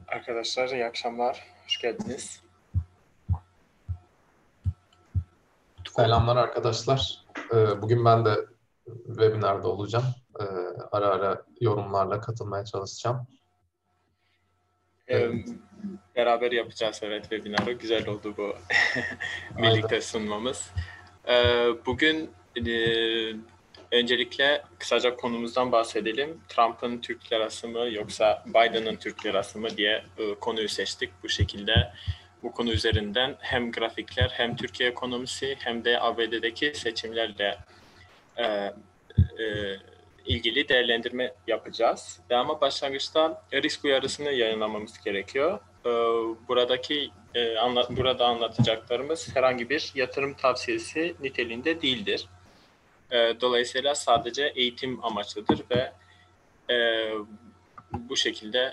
Arkadaşlar iyi akşamlar, hoş geldiniz. Selamlar arkadaşlar. Bugün ben de webinarda olacağım. Ara ara yorumlarla katılmaya çalışacağım. Beraber yapacağız webinarı. Güzel oldu bu birlikte Aynen. sunmamız. Bugün öncelikle kısaca konumuzdan bahsedelim. Trump'ın Türk lirası mı yoksa Biden'ın Türk lirası mı diye konuyu seçtik. Bu şekilde bu konu üzerinden hem grafikler hem Türkiye ekonomisi hem de ABD'deki seçimlerle ilgili değerlendirme yapacağız. Ama başlangıçta risk uyarısını yayınlamamız gerekiyor. Burada anlatacaklarımız herhangi bir yatırım tavsiyesi niteliğinde değildir. Dolayısıyla sadece eğitim amaçlıdır ve bu şekilde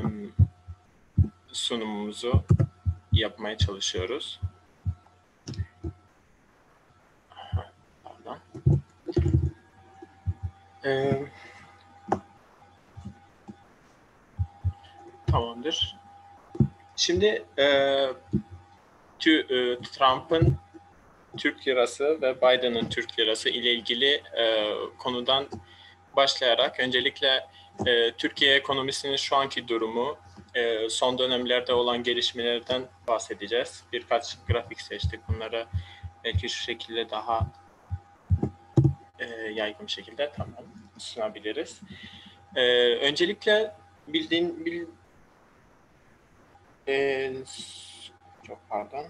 sunumumuzu yapmaya çalışıyoruz. Pardon. Tamamdır. Şimdi Trump'ın Türk lirası ve Biden'ın Türk lirası ile ilgili konudan başlayarak öncelikle Türkiye ekonomisinin şu anki durumu, son dönemlerde olan gelişmelerden bahsedeceğiz. Birkaç grafik seçtik. Bunları belki şu şekilde daha yaygın bir şekilde sunabiliriz. Öncelikle çok pardon.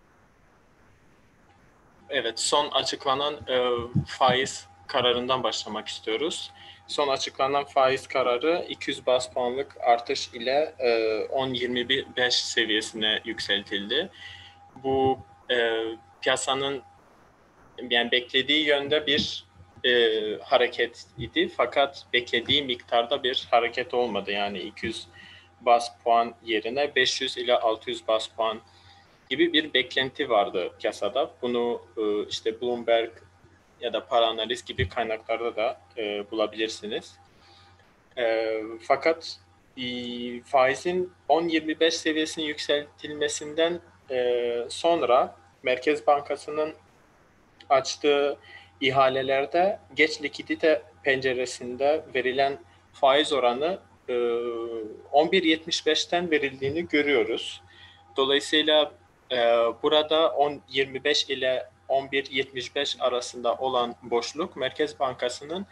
Evet, son açıklanan faiz kararından başlamak istiyoruz. Son açıklanan faiz kararı 200 baz puanlık artış ile 10.25 seviyesine yükseltildi. Bu piyasanın yani beklediği yönde bir hareket idi. Fakat beklediği miktarda bir hareket olmadı. Yani 200 baz puan yerine 500 ile 600 baz puan gibi bir beklenti vardı piyasada. Bunu işte Bloomberg ya da Para Analiz gibi kaynaklarda da bulabilirsiniz. Fakat faizin 10-25 seviyesinin yükseltilmesinden sonra Merkez Bankası'nın açtığı ihalelerde geç likidite penceresinde verilen faiz oranı 11.75'ten verildiğini görüyoruz. Dolayısıyla burada 10.25 ile 11.75 arasında olan boşluk Merkez Bankası'nın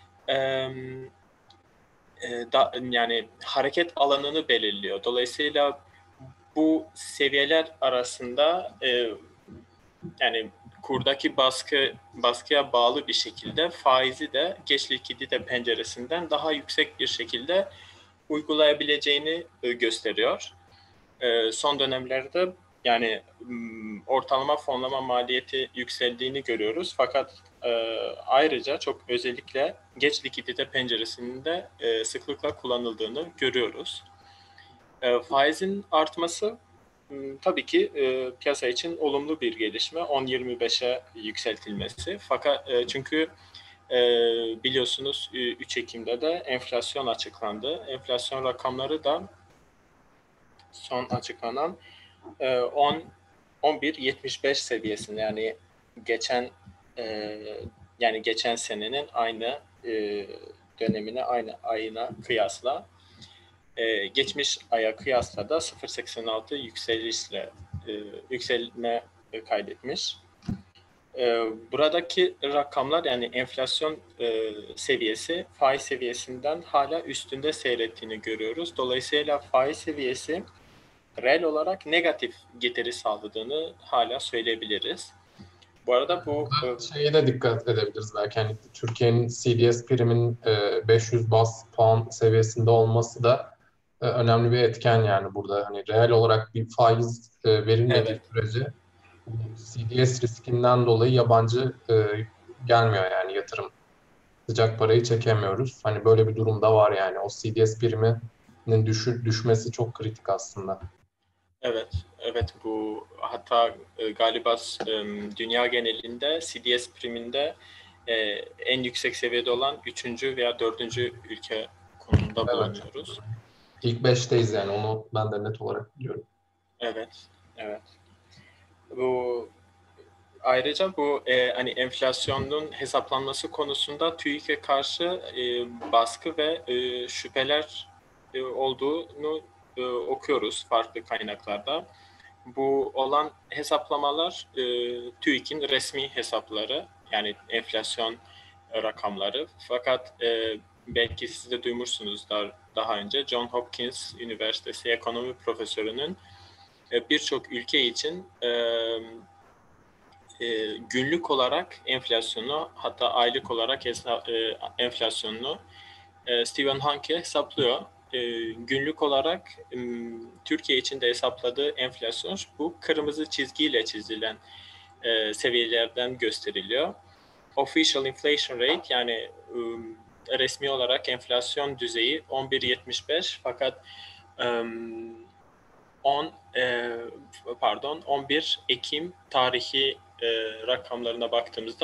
yani hareket alanını belirliyor. Dolayısıyla bu seviyeler arasında yani kurdaki baskıya bağlı bir şekilde faizi de geç likidite penceresinden daha yüksek bir şekilde uygulayabileceğini gösteriyor. Son dönemlerde yani ortalama fonlama maliyeti yükseldiğini görüyoruz. Fakat ayrıca çok özellikle geç likidite penceresinde sıklıkla kullanıldığını görüyoruz. Faizin artması tabii ki piyasa için olumlu bir gelişme. 10.25'e yükseltilmesi. Fakat çünkü biliyorsunuz 3 Ekim'de de enflasyon açıklandı. Enflasyon rakamları da son açıklanan 11.75 seviyesinde, yani geçen senenin aynı dönemine, aynı ayına kıyasla geçmiş aya kıyasla da 0.86 yükselme kaydetmiş. Buradaki rakamlar yani enflasyon seviyesi faiz seviyesinden hala üstünde seyrettiğini görüyoruz. Dolayısıyla faiz seviyesi reel olarak negatif getiri sağladığını hala söyleyebiliriz. Bu arada bu Şeye de dikkat edebiliriz belki. Yani Türkiye'nin CDS primin 500 baz puan seviyesinde olması da önemli bir etken yani burada. Hani reel olarak bir faiz verilmediği evet. sürece CDS riskinden dolayı yabancı gelmiyor yani yatırım. Sıcak parayı çekemiyoruz. Hani böyle bir durumda var yani. O CDS priminin düşmesi çok kritik aslında. Evet, bu hatta galiba dünya genelinde CDS priminde en yüksek seviyede olan 3. veya 4. ülke konumunda Evet. bulunuyoruz. İlk 5'teyiz yani, onu ben de net olarak biliyorum. Evet, evet. Bu ayrıca bu hani enflasyonun hesaplanması konusunda TÜİK'e karşı baskı ve şüpheler olduğunu okuyoruz farklı kaynaklarda. Bu olan hesaplamalar TÜİK'in resmi hesapları, yani enflasyon rakamları. Fakat belki siz de duymuşsunuzdur daha önce, John Hopkins Üniversitesi ekonomi profesörünün birçok ülke için günlük olarak enflasyonu, hatta aylık olarak enflasyonunu Stephen Hanke hesaplıyor. Günlük olarak Türkiye için de hesapladığı enflasyon bu kırmızı çizgiyle çizilen seviyelerden gösteriliyor. Official inflation rate, yani resmi olarak enflasyon düzeyi 11.75, fakat 11 Ekim tarihi rakamlarına baktığımızda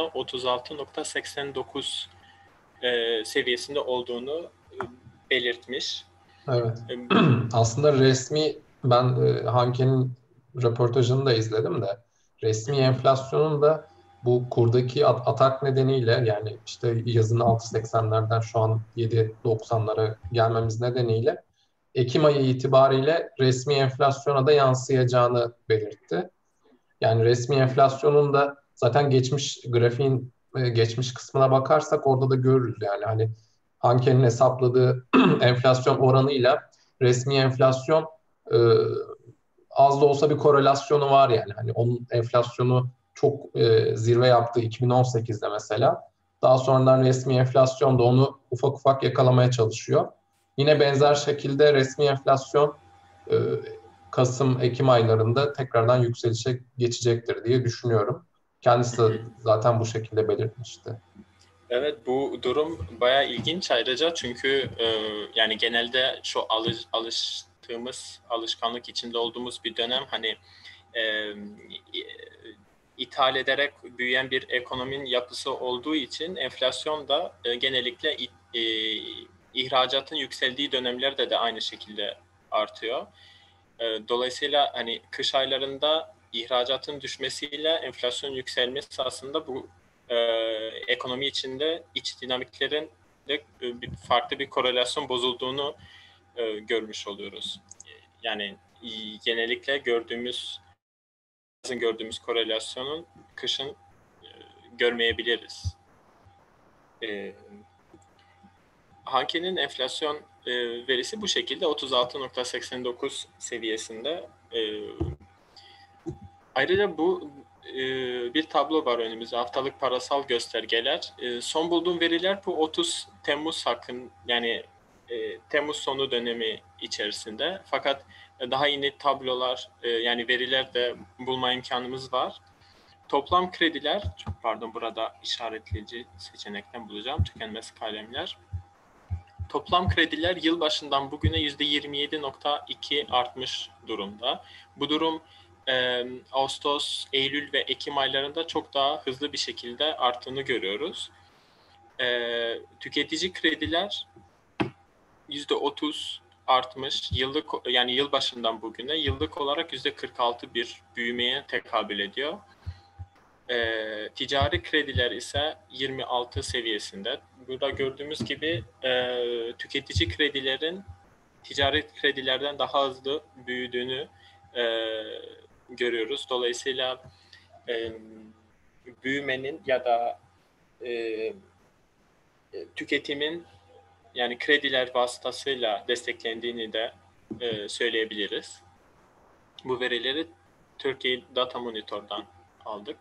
36.89 seviyesinde olduğunu belirtmiş. Evet. Aslında resmi, ben Hanke'nin röportajını da izledim de, resmi enflasyonun da bu kurdaki atak nedeniyle, yani işte yazın 6.80'lerden şu an 7.90'lara gelmemiz nedeniyle Ekim ayı itibariyle resmi enflasyona da yansıyacağını belirtti. Yani resmi enflasyonun da zaten geçmiş grafiğin geçmiş kısmına bakarsak orada da görürüz, yani hani Hanke'nin hesapladığı enflasyon oranıyla resmi enflasyon e, az da olsa bir korelasyonu var yani. Hani onun enflasyonu çok zirve yaptığı 2018'de mesela. Daha sonradan resmi enflasyon da onu ufak ufak yakalamaya çalışıyor. Yine benzer şekilde resmi enflasyon e, Kasım, Ekim aylarında tekrardan yükselişe geçecektir diye düşünüyorum. Hı Kendisi de hı. zaten bu şekilde belirtmişti. Evet, bu durum bayağı ilginç ayrıca, çünkü yani genelde şu alıştığımız, alışkanlık içinde olduğumuz bir dönem, hani e, ithal ederek büyüyen bir ekonominin yapısı olduğu için enflasyon da genellikle ihracatın yükseldiği dönemlerde de aynı şekilde artıyor. Dolayısıyla hani kış aylarında ihracatın düşmesiyle enflasyon yükselmesi aslında bu ekonomi içinde iç dinamiklerin de farklı bir korelasyon bozulduğunu görmüş oluyoruz. Yani genellikle gördüğümüz korelasyonun kışın görmeyebiliriz. E, Hanke'nin enflasyon verisi bu şekilde 36.89 seviyesinde. Ayrıca bu bir tablo var önümüzde, haftalık parasal göstergeler. Son bulduğum veriler bu 30 Temmuz hakkın, yani Temmuz sonu dönemi içerisinde. Fakat daha yeni tablolar, yani veriler de bulma imkanımız var. Toplam krediler, pardon, burada işaretleyici seçenekten bulacağım, tükenmez kalemler. Toplam krediler yılbaşından bugüne %27.2 artmış durumda. Bu durum Ağustos, Eylül ve Ekim aylarında çok daha hızlı bir şekilde arttığını görüyoruz. Tüketici krediler %30 artmış. Yıllık, yani yılbaşından bugüne yıllık olarak %46 bir büyümeye tekabül ediyor. Ticari krediler ise 26 seviyesinde. Burada gördüğümüz gibi tüketici kredilerin ticari kredilerden daha hızlı büyüdüğünü görüyoruz. Dolayısıyla büyümenin ya da tüketimin, yani krediler vasıtasıyla desteklendiğini de söyleyebiliriz. Bu verileri Türkiye Data Monitor'dan aldık.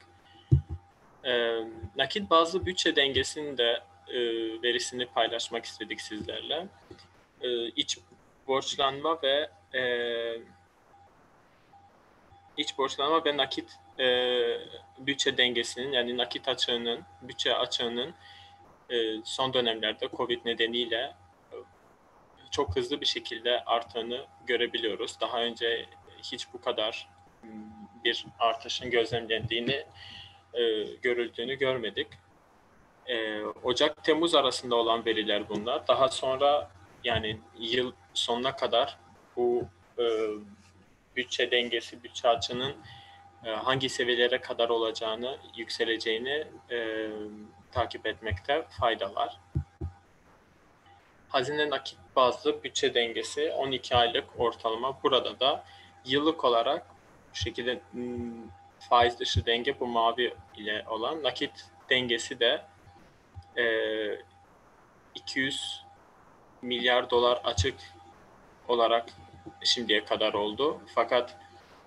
Nakit bazlı bütçe dengesinin de verisini paylaşmak istedik sizlerle. İç borçlanma ve nakit bütçe dengesinin, yani nakit açığının, bütçe açığının son dönemlerde Covid nedeniyle çok hızlı bir şekilde arttığını görebiliyoruz. Daha önce hiç bu kadar bir artışın gözlemlendiğini, görüldüğünü görmedik. Ocak-Temmuz arasında olan veriler bunlar. Daha sonra yani yıl sonuna kadar bu e, bütçe dengesi, bütçe açığının hangi seviyelere kadar olacağını, yükseleceğini takip etmekte fayda var. Hazine nakit bazlı bütçe dengesi 12 aylık ortalama. Burada da yıllık olarak bu şekilde faiz dışı denge bu mavi ile olan, nakit dengesi de 200 milyar dolar açık olarak şimdiye kadar oldu. Fakat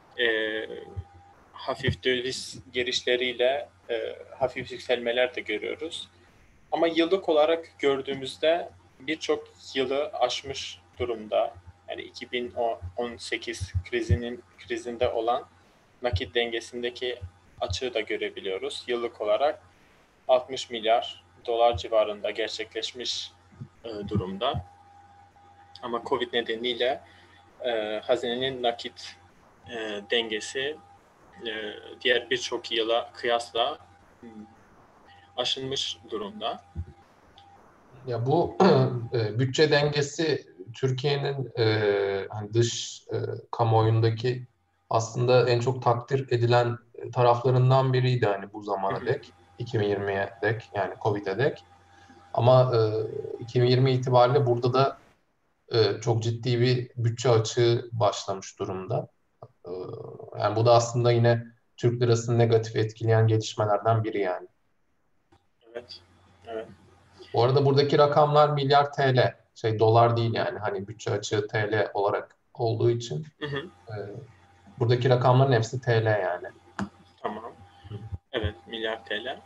hafif döviz girişleriyle hafif yükselmeler de görüyoruz. Ama yıllık olarak gördüğümüzde birçok yılı aşmış durumda. Yani 2018 krizinde olan nakit dengesindeki açığı da görebiliyoruz. Yıllık olarak 60 milyar dolar civarında gerçekleşmiş durumda. Ama Covid nedeniyle hazinenin nakit dengesi diğer birçok yıla kıyasla aşılmış durumda. Ya bu bütçe dengesi Türkiye'nin hani dış kamuoyundaki aslında en çok takdir edilen taraflarından biriydi hani bu zamana dek, 2020'ye dek yani Covid'e dek. Ama 2020 itibariyle burada da çok ciddi bir bütçe açığı başlamış durumda. E, Yani bu da aslında yine Türk lirasını negatif etkileyen gelişmelerden biri yani. Evet, evet. Bu arada buradaki rakamlar milyar TL, dolar değil yani hani bütçe açığı TL olarak olduğu için Hı hı, e, buradaki rakamların hepsi TL yani. tamam. Evet, milyar TL.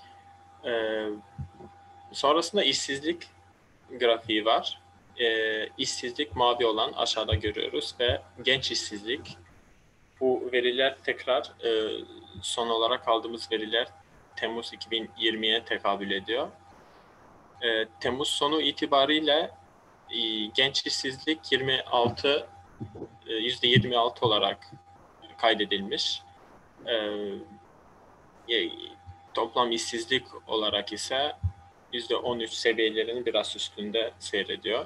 Sonrasında işsizlik grafiği var. İşsizlik mavi olan aşağıda görüyoruz ve genç işsizlik. Bu veriler tekrar son olarak aldığımız veriler Temmuz 2020'ye tekabül ediyor. Temmuz sonu itibariyle genç işsizlik %26 olarak kaydedilmiş. Toplam işsizlik olarak ise %13 seviyelerinin biraz üstünde seyrediyor.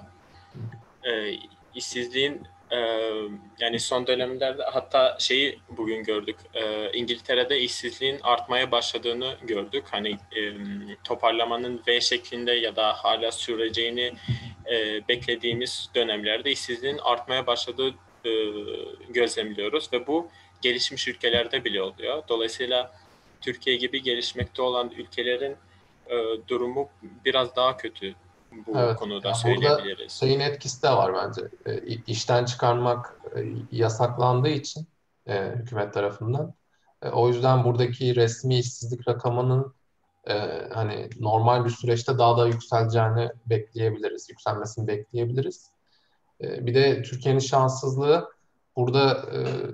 İşsizliğin yani son dönemlerde hatta bugün gördük. İngiltere'de işsizliğin artmaya başladığını gördük. Hani toparlamanın V şeklinde ya da hala süreceğini beklediğimiz dönemlerde işsizliğin artmaya başladığı gözlemliyoruz ve bu gelişmiş ülkelerde bile oluyor. Dolayısıyla Türkiye gibi gelişmekte olan ülkelerin durumu biraz daha kötü bu Evet, konuda yani burada söyleyebiliriz. etkisi de var bence. İşten çıkarmak yasaklandığı için hükümet tarafından. O yüzden buradaki resmi işsizlik rakamının e, hani normal bir süreçte daha da yükseleceğini bekleyebiliriz, yükselmesini bekleyebiliriz. Bir de Türkiye'nin şanssızlığı burada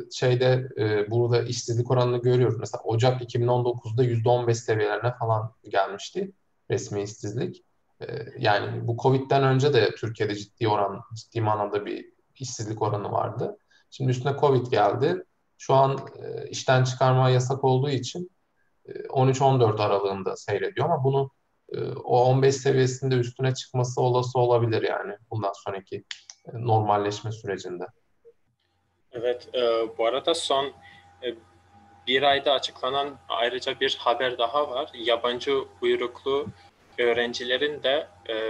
burada işsizlik oranını görüyoruz. Mesela Ocak 2019'da %15 seviyelerine falan gelmişti resmi işsizlik. Yani bu Covid'den önce de Türkiye'de ciddi manada bir işsizlik oranı vardı. Şimdi üstüne Covid geldi. Şu an işten çıkarma yasak olduğu için 13-14 aralığında seyrediyor ama bunu o 15 seviyesinde üstüne çıkması olası olabilir yani bundan sonraki normalleşme sürecinde. Evet, bu arada son e, bir ayda açıklanan ayrıca bir haber daha var. Yabancı uyruklu öğrencilerin de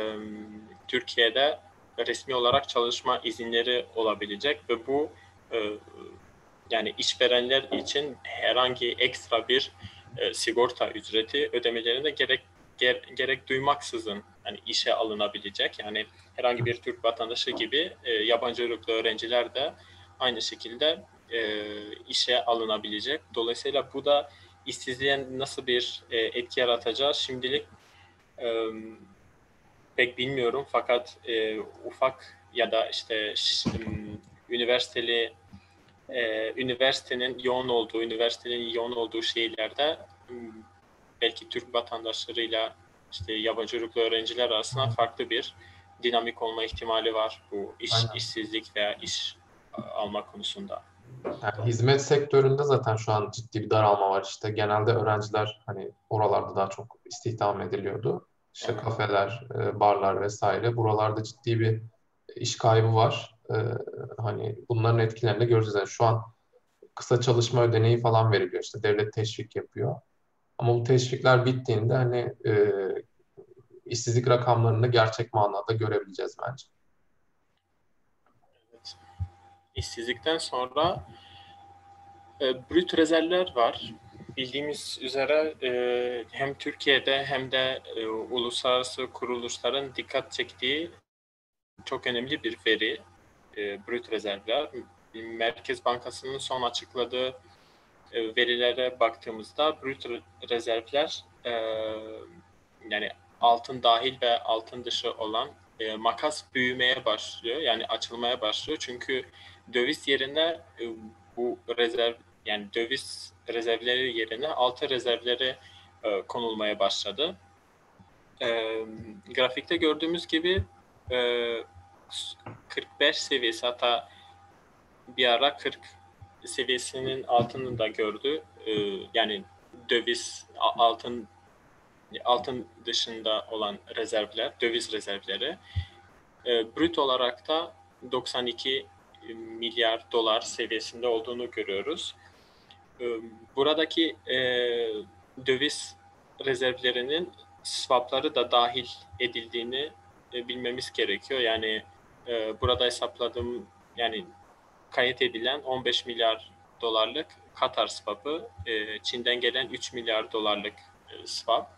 Türkiye'de resmi olarak çalışma izinleri olabilecek ve bu e, yani işverenler için herhangi ekstra bir sigorta ücreti ödemelerine gerek duymaksızın hani işe alınabilecek. Yani herhangi bir Türk vatandaşı gibi yabancı uyruklu öğrenciler de aynı şekilde işe alınabilecek. Dolayısıyla bu da işsizliğe nasıl bir etki yaratacağı şimdilik e, pek bilmiyorum. Fakat ufak ya da işte üniversiteli üniversitenin yoğun olduğu şehirlerde belki Türk vatandaşlarıyla işte yabancı uyruklu öğrenciler arasında farklı bir dinamik olma ihtimali var bu Aynen. işsizlik veya iş alma konusunda. Yani hizmet sektöründe zaten şu an ciddi bir daralma var. İşte genelde öğrenciler hani oralarda daha çok istihdam ediliyordu. İşte Evet. kafeler, barlar vesaire. Buralarda ciddi bir iş kaybı var. Hani bunların etkilerini de göreceğiz. Yani şu an kısa çalışma ödeneği falan veriliyor. İşte devlet teşvik yapıyor. Ama bu teşvikler bittiğinde hani işsizlik rakamlarını da gerçek manada görebileceğiz bence. Evet. İşsizlikten sonra brüt rezervler var. Bildiğimiz üzere hem Türkiye'de hem de uluslararası kuruluşların dikkat çektiği çok önemli bir veri. Brüt rezervler. Merkez Bankası'nın son açıkladığı verilere baktığımızda brüt rezervler yani altın dahil ve altın dışı olan makas büyümeye başlıyor. Yani açılmaya başlıyor. Çünkü döviz yerine bu rezerv yani döviz rezervleri yerine altın rezervleri konulmaya başladı. Grafikte gördüğümüz gibi 45 seviyesi, hatta bir ara 40 seviyesinin altını da gördü. Yani döviz, altın dışında olan rezervler, döviz rezervleri. Brüt olarak da 92 milyar dolar seviyesinde olduğunu görüyoruz. Buradaki döviz rezervlerinin swapları da dahil edildiğini bilmemiz gerekiyor. Yani burada hesapladığım, yani kayıt edilen 15 milyar dolarlık Katar swap'ı, Çin'den gelen 3 milyar dolarlık swap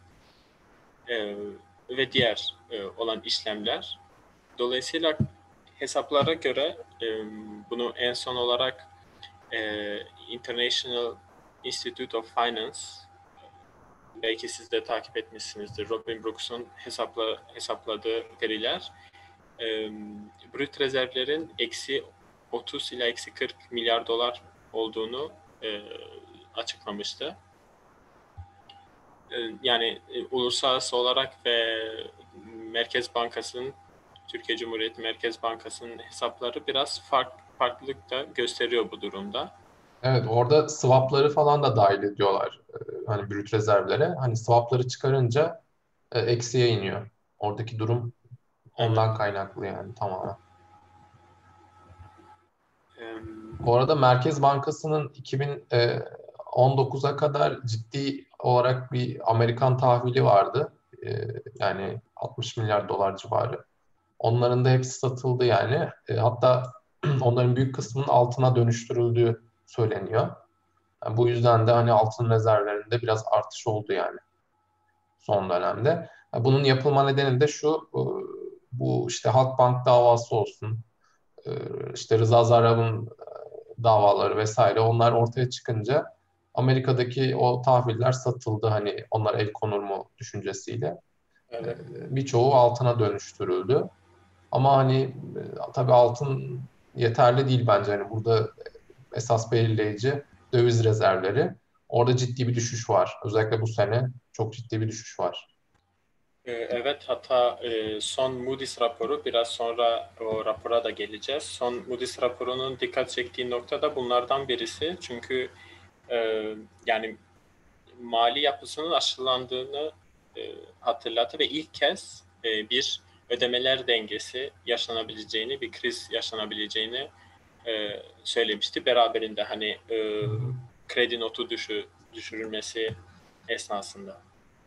ve diğer olan işlemler. Dolayısıyla hesaplara göre bunu en son olarak International Institute of Finance, belki siz de takip etmişsinizdir, Robin Brooks'un hesapladığı veriler brüt rezervlerin eksi 30 ila eksi 40 milyar dolar olduğunu açıklamıştı. Yani uluslararası olarak ve Merkez Bankası'nın, Türkiye Cumhuriyeti Merkez Bankası'nın hesapları biraz farklılık da gösteriyor bu durumda. Evet, orada swapları falan da dahil ediyorlar. Hani brüt rezervlere. Hani swapları çıkarınca eksiye iniyor. Oradaki durum Evet. ondan kaynaklı yani tamamen. Em, Bu arada Merkez Bankası'nın 2019'a kadar ciddi olarak bir Amerikan tahvili vardı. Yani 60 milyar dolar civarı. Onların da hepsi satıldı yani. Hatta onların büyük kısmının altına dönüştürüldüğü söyleniyor. Yani bu yüzden de hani altın rezervlerinde biraz artış oldu yani son dönemde. Bunun yapılma nedeni de şu, bu işte Halkbank davası olsun, e, işte Rıza Zarrab'ın davaları vesaire, onlar ortaya çıkınca Amerika'daki o tahviller satıldı, hani onlar el konur mu düşüncesiyle. evet. Birçoğu altına dönüştürüldü. Ama hani tabii altın yeterli değil bence. Hani burada esas belirleyici döviz rezervleri. Orada ciddi bir düşüş var. Özellikle bu sene çok ciddi bir düşüş var. Evet, hatta son Moody's raporu, biraz sonra o rapora da geleceğiz. Son Moody's raporunun dikkat çektiği nokta da bunlardan birisi. Çünkü yani mali yapısının aşılandığını hatırlattı ve ilk kez bir ödemeler dengesi yaşanabileceğini, bir kriz yaşanabileceğini söylemişti. Beraberinde hani Hı hı. kredi notu düşürülmesi esnasında.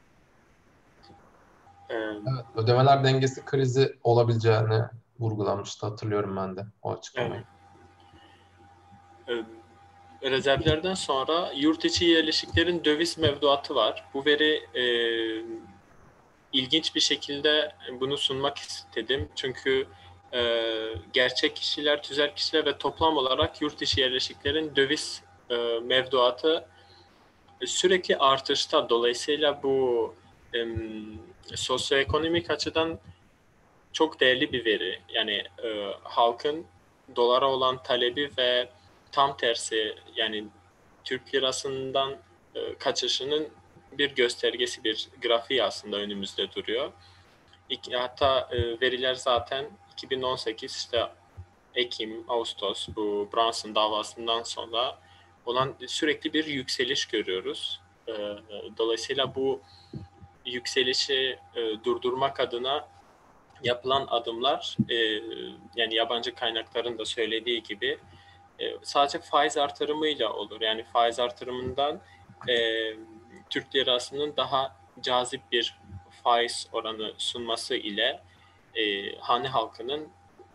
E, Evet, ödemeler dengesi krizi olabileceğini vurgulamıştı, hatırlıyorum ben de o evet. açıklamayı. E, Rezervlerden sonra yurt içi yerleşiklerin döviz mevduatı var. Bu veri ilginç bir şekilde bunu sunmak istedim. Çünkü gerçek kişiler, tüzel kişiler ve toplam olarak yurt dışı yerleşiklerin döviz mevduatı sürekli artışta. Dolayısıyla bu e, sosyoekonomik açıdan çok değerli bir veri. Yani halkın dolara olan talebi ve tam tersi, yani Türk lirasından kaçışının bir göstergesi, bir grafiği aslında önümüzde duruyor. Hatta veriler zaten 2018 işte Ekim, Ağustos, bu Brunson davasından sonra olan sürekli bir yükseliş görüyoruz. Dolayısıyla bu yükselişi durdurmak adına yapılan adımlar yani yabancı kaynakların da söylediği gibi sadece faiz artırımıyla olur. Yani faiz artırımından Türk lirasının daha cazip bir faiz oranı sunması ile hane halkının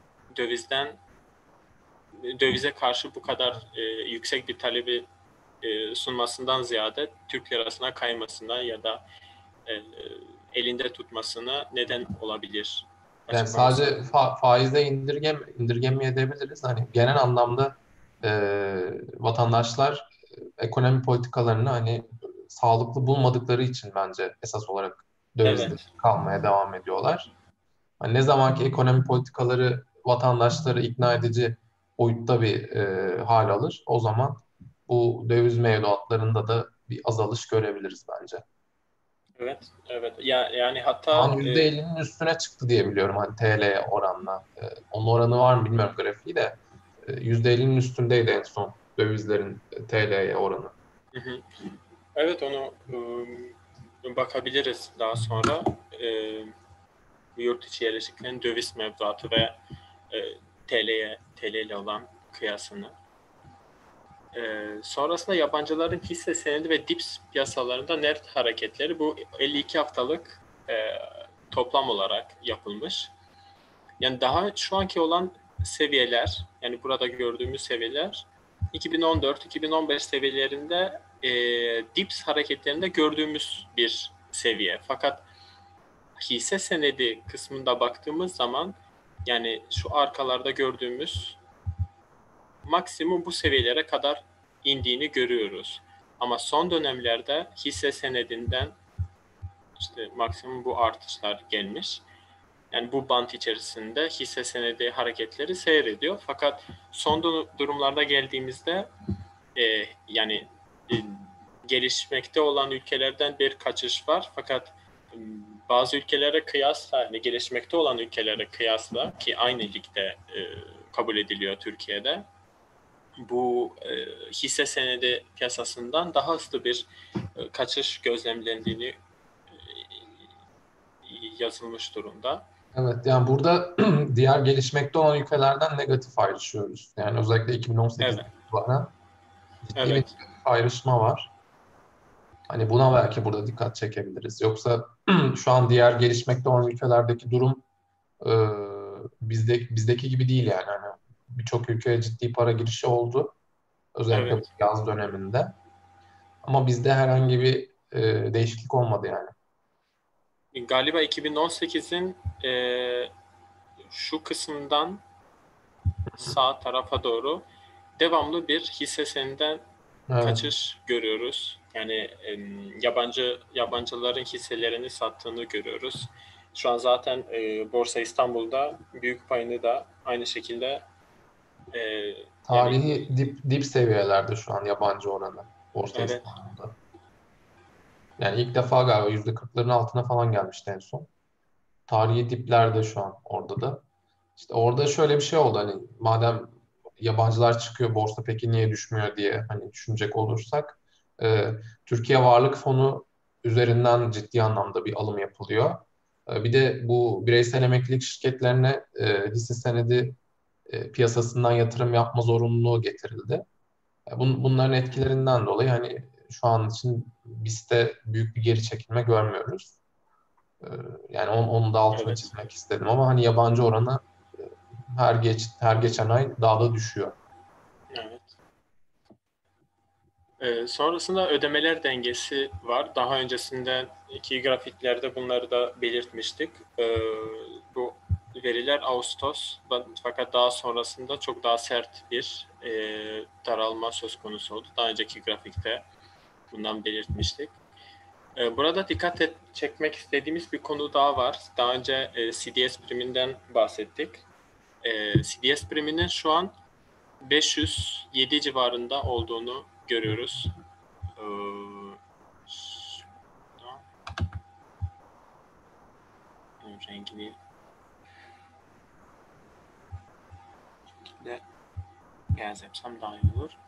dövize karşı bu kadar yüksek bir talebi sunmasından ziyade Türk lirasına kaymasına ya da elinde tutmasına neden olabilir. Yani Açıklaması. sadece faizde indirgemeyebiliriz. Hani genel anlamda e, vatandaşlar ekonomi politikalarını hani sağlıklı bulmadıkları için bence esas olarak dövizde Evet, kalmaya devam ediyorlar. Hani ne zamanki ekonomi politikaları vatandaşları ikna edici boyutta bir hal alır, o zaman bu döviz mevduatlarında da bir azalış görebiliriz bence. evet, evet. Yani Şu hatta an %50'nin üstüne çıktı diye biliyorum hani TL'ye oranla. Onun oranı var mı bilmiyorum grafiği de. %50'nin üstündeydi en son dövizlerin TL'ye oranı. hı hı. Evet, onu bakabiliriz daha sonra. Yurt içi yerleşiklerin döviz mevduatı ve TL ile olan kıyasını. Sonrasında yabancıların hisse senedi ve DIPS piyasalarında net hareketleri bu 52 haftalık toplam olarak yapılmış. Yani daha şu anki olan seviyeler, yani burada gördüğümüz seviyeler 2014-2015 seviyelerinde DIPS hareketlerinde gördüğümüz bir seviye. Fakat hisse senedi kısmında baktığımız zaman yani şu arkalarda gördüğümüz maksimum bu seviyelere kadar indiğini görüyoruz. Ama son dönemlerde hisse senedinden işte maksimum bu artışlar gelmiş. Yani bu bant içerisinde hisse senedi hareketleri seyrediyor. Fakat son durumlarda geldiğimizde yani e, gelişmekte olan ülkelerden bir kaçış var. Fakat bazı ülkelere kıyasla, yani gelişmekte olan ülkelere kıyasla ki aynı ligde kabul ediliyor Türkiye'de, bu hisse senedi piyasasından daha hızlı bir kaçış gözlemlendiğini yazılmış durumda. Evet, yani burada diğer gelişmekte olan ülkelerden negatif ayrışıyoruz. Yani özellikle 2018'den Evet, itibaren ciddi bir evet, negatif ayrışma var. Hani buna belki burada dikkat çekebiliriz. Yoksa şu an diğer gelişmekte olan ülkelerdeki durum e, bizdeki gibi değil yani. Hani birçok ülkeye ciddi para girişi oldu. Özellikle bu evet. yaz döneminde. Ama bizde herhangi bir değişiklik olmadı yani. Galiba 2018'in şu kısımdan sağ tarafa doğru devamlı bir hisse senedinden Evet, kaçış görüyoruz. Yani yabancıların hisselerini sattığını görüyoruz. Şu an zaten Borsa İstanbul'da büyük payını da aynı şekilde e, yani tarihi dip seviyelerde şu an yabancı oranı Borsa evet, İstanbul'da. Yani ilk defa galiba %40'ların altına falan gelmişti en son. Tarihi diplerde şu an orada da. İşte orada şöyle bir şey oldu hani madem yabancılar çıkıyor borsa peki niye düşmüyor diye hani düşünecek olursak e, Türkiye Varlık Fonu üzerinden ciddi anlamda bir alım yapılıyor. Bir de bu bireysel emeklilik şirketlerine hisse senedi piyasasından yatırım yapma zorunluluğu getirildi. Bunların etkilerinden dolayı hani şu an için BIST'te büyük bir geri çekilme görmüyoruz. Ee, Yani onun da altını evet, çizmek istedim ama hani yabancı oranı e, her geçen ay daha da düşüyor. evet. Sonrasında ödemeler dengesi var. Daha öncesinde iki grafiklerde bunları da belirtmiştik. Bu veriler Ağustos, fakat daha sonrasında çok daha sert bir daralma söz konusu oldu. Daha önceki grafikte bundan belirtmiştik. Burada çekmek istediğimiz bir konu daha var. Daha önce CDS priminden bahsettik. CDS priminin şu an 507 civarında olduğunu görüyoruz. Şurada rengini de beyaz yapsam daha iyi olur.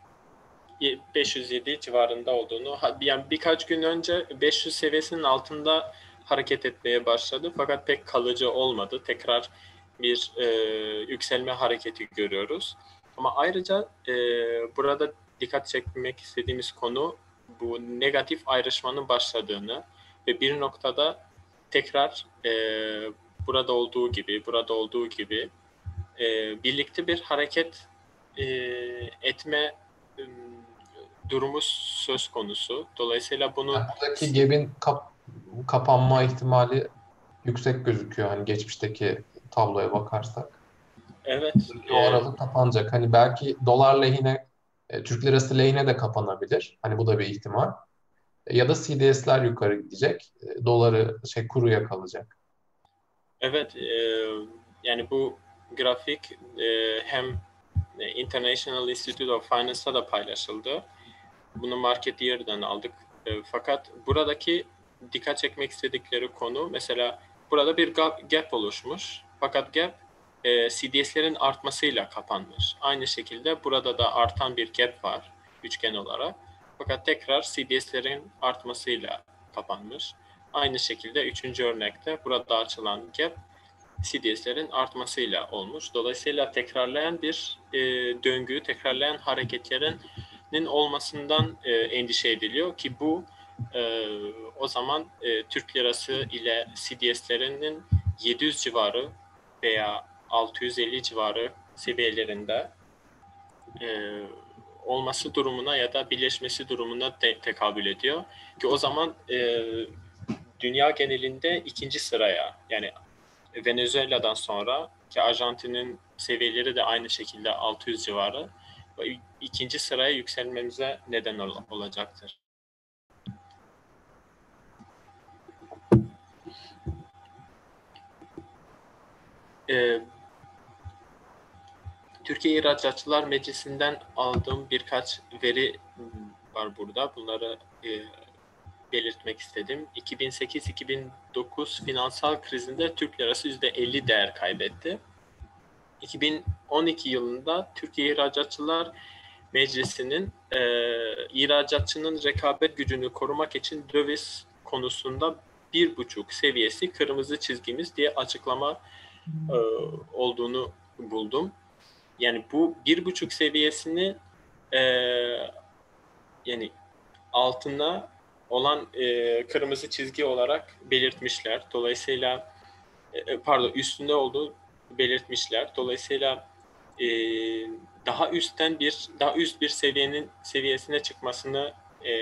507 civarında olduğunu, yani birkaç gün önce 500 seviyesinin altında hareket etmeye başladı fakat pek kalıcı olmadı. Tekrar bir yükselme hareketi görüyoruz. Ama ayrıca burada dikkat çekmek istediğimiz konu bu negatif ayrışmanın başladığını ve bir noktada tekrar burada olduğu gibi birlikte bir hareket etme durumu söz konusu. Dolayısıyla bunu Yani buradaki gap'in kapanma ihtimali yüksek gözüküyor hani geçmişteki tabloya bakarsak. evet O aralık kapanacak. Hani belki dolar lehine, Türk lirası lehine de kapanabilir. Hani bu da bir ihtimal. Ya da CDS'ler yukarı gidecek. Doları kuru yakalayacak. evet yani bu grafik hem International Institute of Finance'ta da paylaşıldı. Bunu Market Year'dan aldık. Fakat buradaki dikkat çekmek istedikleri konu mesela burada bir gap oluşmuş. Fakat gap CDS'lerin artmasıyla kapanmış. Aynı şekilde burada da artan bir gap var üçgen olarak. Fakat tekrar CDS'lerin artmasıyla kapanmış. Aynı şekilde üçüncü örnekte burada açılan gap CDS'lerin artmasıyla olmuş. Dolayısıyla tekrarlayan bir döngü, tekrarlayan hareketlerin olmasından endişe ediliyor ki bu o zaman Türk lirası ile CDS'lerinin 700 civarı veya 650 civarı seviyelerinde olması durumuna ya da birleşmesi durumuna tekabül ediyor. Ki o zaman dünya genelinde ikinci sıraya yani Venezuela'dan sonra ki Arjantin'in seviyeleri de aynı şekilde 600 civarı ikinci sıraya yükselmemize neden olacaktır. Türkiye İhracatçılar Meclisi'nden aldığım birkaç veri var burada. Bunları belirtmek istedim. 2008-2009 finansal krizinde Türk lirası %50 değer kaybetti. 2012 yılında Türkiye İhracatçılar Meclisi'nin ihracatçının rekabet gücünü korumak için döviz konusunda 1,5 seviyesi kırmızı çizgimiz diye açıklama olduğunu buldum. Yani bu 1,5 seviyesini yani altına olan kırmızı çizgi olarak belirtmişler. Dolayısıyla üstünde olduğu belirtmişler. Dolayısıyla daha üst bir seviyesine çıkmasını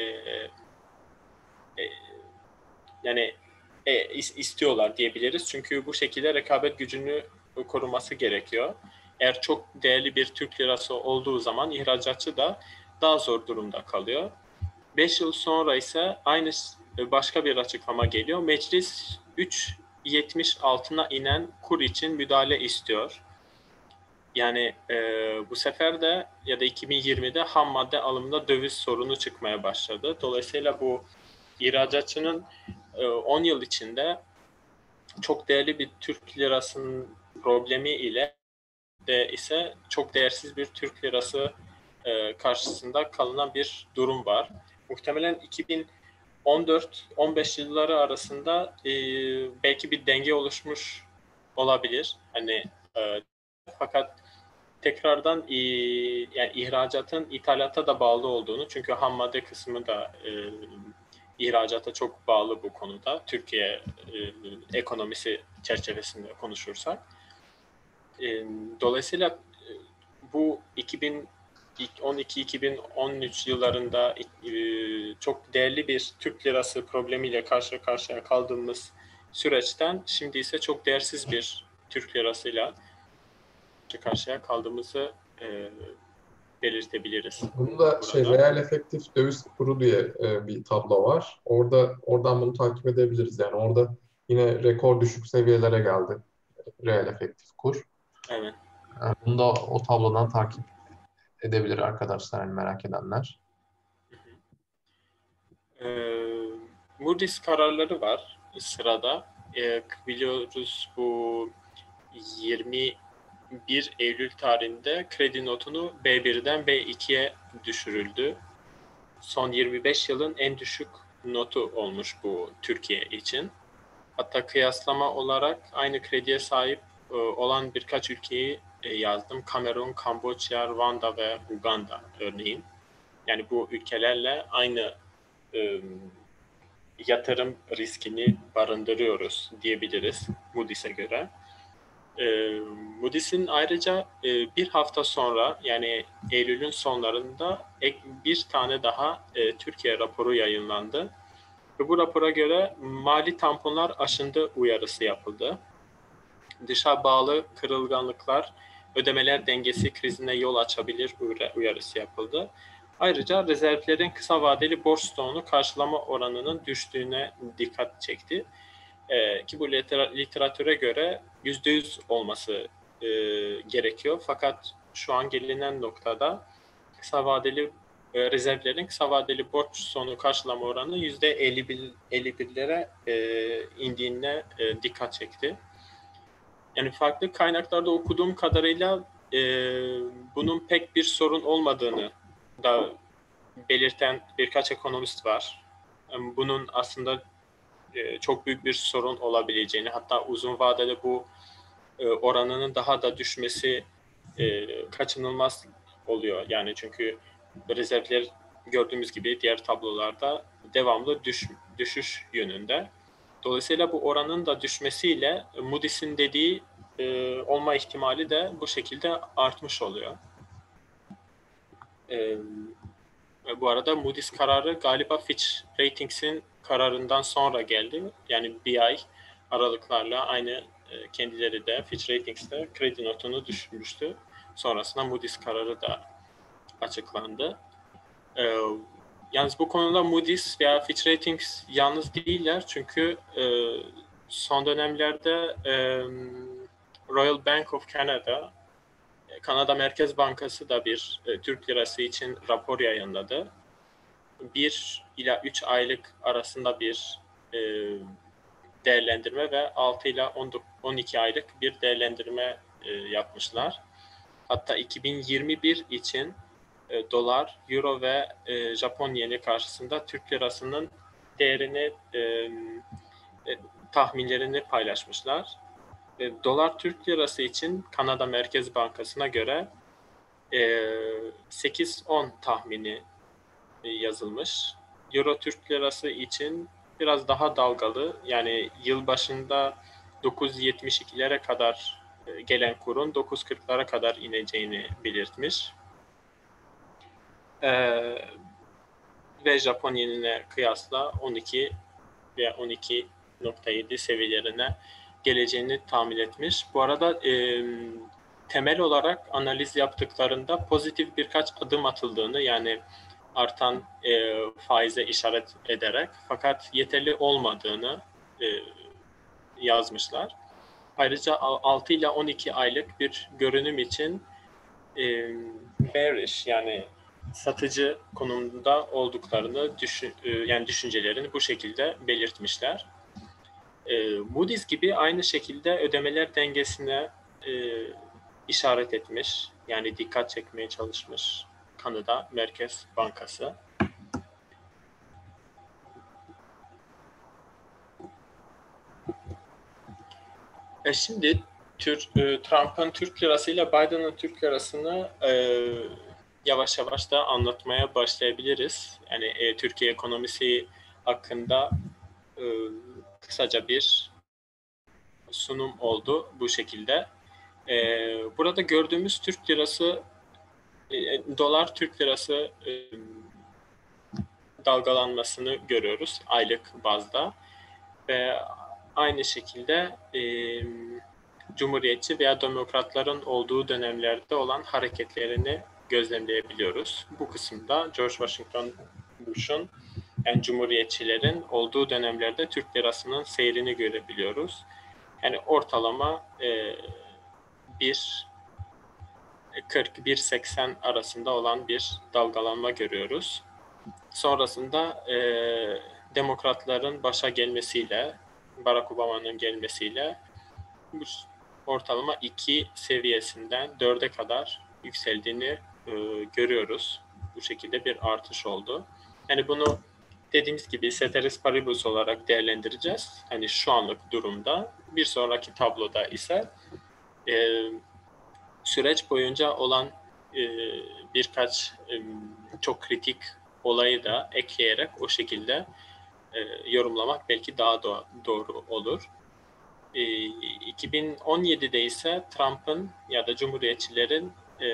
yani istiyorlar diyebiliriz. Çünkü bu şekilde rekabet gücünü koruması gerekiyor. Eğer çok değerli bir Türk lirası olduğu zaman ihracatçı da daha zor durumda kalıyor. 5 yıl sonra ise aynı başka bir açıklama geliyor. Meclis 3,70 altına inen kur için müdahale istiyor. Yani bu sefer de ya da 2020'de ham madde alımında döviz sorunu çıkmaya başladı. Dolayısıyla bu ihracatçının 10 yıl içinde çok değerli bir Türk lirasının problemi ile de ise çok değersiz bir Türk lirası karşısında kalınan bir durum var. Muhtemelen 2014-15 yılları arasında belki bir denge oluşmuş olabilir. Hani fakat tekrardan yani ihracatın ithalata da bağlı olduğunu çünkü ham madde kısmı da ihracata çok bağlı bu konuda. Türkiye ekonomisi çerçevesinde konuşursak. Dolayısıyla bu 2012-2013 yıllarında çok değerli bir Türk lirası problemiyle karşı karşıya kaldığımız süreçten şimdi ise çok değersiz bir Türk lirasıyla karşı karşıya kaldığımızı belirtebiliriz. Bunda reel efektif döviz kuru diye bir tablo var. Oradan bunu takip edebiliriz. Yani orada yine rekor düşük seviyelere geldi reel efektif kur. Evet. Yani bunu da o tablodan takip edebilir arkadaşlar yani merak edenler. Moody's kararları var sırada. Biliyoruz bu 21 Eylül tarihinde kredi notunu B1'den B2'ye düşürüldü. Son 25 yılın en düşük notu olmuş bu Türkiye için. Hatta kıyaslama olarak aynı krediye sahip olan birkaç ülkeyi yazdım. Kamerun, Kamboçya, Rwanda ve Uganda örneğin. Yani bu ülkelerle aynı yatırım riskini barındırıyoruz diyebiliriz Moody's'e göre. Moody's'in ayrıca bir hafta sonra, yani Eylül'ün sonlarında bir tane daha Türkiye raporu yayınlandı. Ve bu rapora göre mali tamponlar aşındı uyarısı yapıldı. Dışa bağlı kırılganlıklar ödemeler dengesi krizine yol açabilir uyarısı yapıldı. Ayrıca rezervlerin kısa vadeli borç stoğunu karşılama oranının düştüğüne dikkat çekti. Ki bu literatüre göre %100 olması gerekiyor. Fakat şu an gelinen noktada kısa vadeli rezervlerin kısa vadeli borç sonu karşılama oranı %51'lere indiğine dikkat çekti. Yani farklı kaynaklarda okuduğum kadarıyla bunun pek bir sorun olmadığını da belirten birkaç ekonomist var. Bunun aslında çok büyük bir sorun olabileceğini, hatta uzun vadede bu oranının daha da düşmesi kaçınılmaz oluyor. Yani çünkü rezervler gördüğümüz gibi diğer tablolarda devamlı düşüş yönünde. Dolayısıyla bu oranın da düşmesiyle Moody's'in dediği olma ihtimali de bu şekilde artmış oluyor. Bu arada Moody's kararı galiba Fitch Ratings'in kararından sonra geldi. Yani bir ay aralıklarla aynı kendileri de Fitch Ratings'te kredi notunu düşürmüştü. Sonrasında Moody's kararı da açıklandı. Yalnız bu konuda Moody's veya Fitch Ratings yalnız değiller. Çünkü son dönemlerde Royal Bank of Canada, Kanada Merkez Bankası da bir Türk lirası için rapor yayınladı. 1 ila 3 aylık arasında bir değerlendirme ve 6 ila 12 aylık bir değerlendirme yapmışlar. Hatta 2021 için dolar, euro ve Japon yeni karşısında Türk lirasının değerini tahminlerini paylaşmışlar. Dolar Türk lirası için Kanada Merkez Bankası'na göre 8-10 tahmini yazılmış. Euro Türk lirası için biraz daha dalgalı. Yani yıl başında 9.72'lere kadar gelen kurun 9.40'lara kadar ineceğini belirtmiş. Ve Japon yenine kıyasla 12 veya 12.7 seviyelerine geleceğini tahmin etmiş. Bu arada temel olarak analiz yaptıklarında pozitif birkaç adım atıldığını, yani artan faize işaret ederek, fakat yeterli olmadığını yazmışlar. Ayrıca 6 ile 12 aylık bir görünüm için bearish, yani satıcı konumunda olduklarını yani düşüncelerini bu şekilde belirtmişler. Moody's gibi aynı şekilde ödemeler dengesine işaret etmiş, yani dikkat çekmeye çalışmış Kanada Merkez Bankası. Şimdi Trump'ın Türk lirası ile Biden'ın Türk lirasını yavaş yavaş da anlatmaya başlayabiliriz. Yani Türkiye ekonomisi hakkında kısaca bir sunum oldu bu şekilde. Burada gördüğümüz Türk lirası, dolar Türk lirası dalgalanmasını görüyoruz aylık bazda ve aynı şekilde Cumhuriyetçi veya Demokratların olduğu dönemlerde olan hareketlerini gözlemleyebiliyoruz. Bu kısımda George Washington Bush'un, yani Cumhuriyetçilerin olduğu dönemlerde Türk lirasının seyrini görebiliyoruz. Yani ortalama 1.40-1.80 arasında olan bir dalgalanma görüyoruz. Sonrasında Demokratların başa gelmesiyle, Barack Obama'nın gelmesiyle bu ortalama 2 seviyesinden 4'e kadar yükseldiğini görüyoruz. Bu şekilde bir artış oldu. Yani bunu dediğimiz gibi ceteris paribus olarak değerlendireceğiz. Hani şu anlık durumda. Bir sonraki tabloda ise süreç boyunca olan birkaç çok kritik olayı da ekleyerek o şekilde yorumlamak belki daha doğru olur. 2017'de ise Trump'ın ya da Cumhuriyetçilerin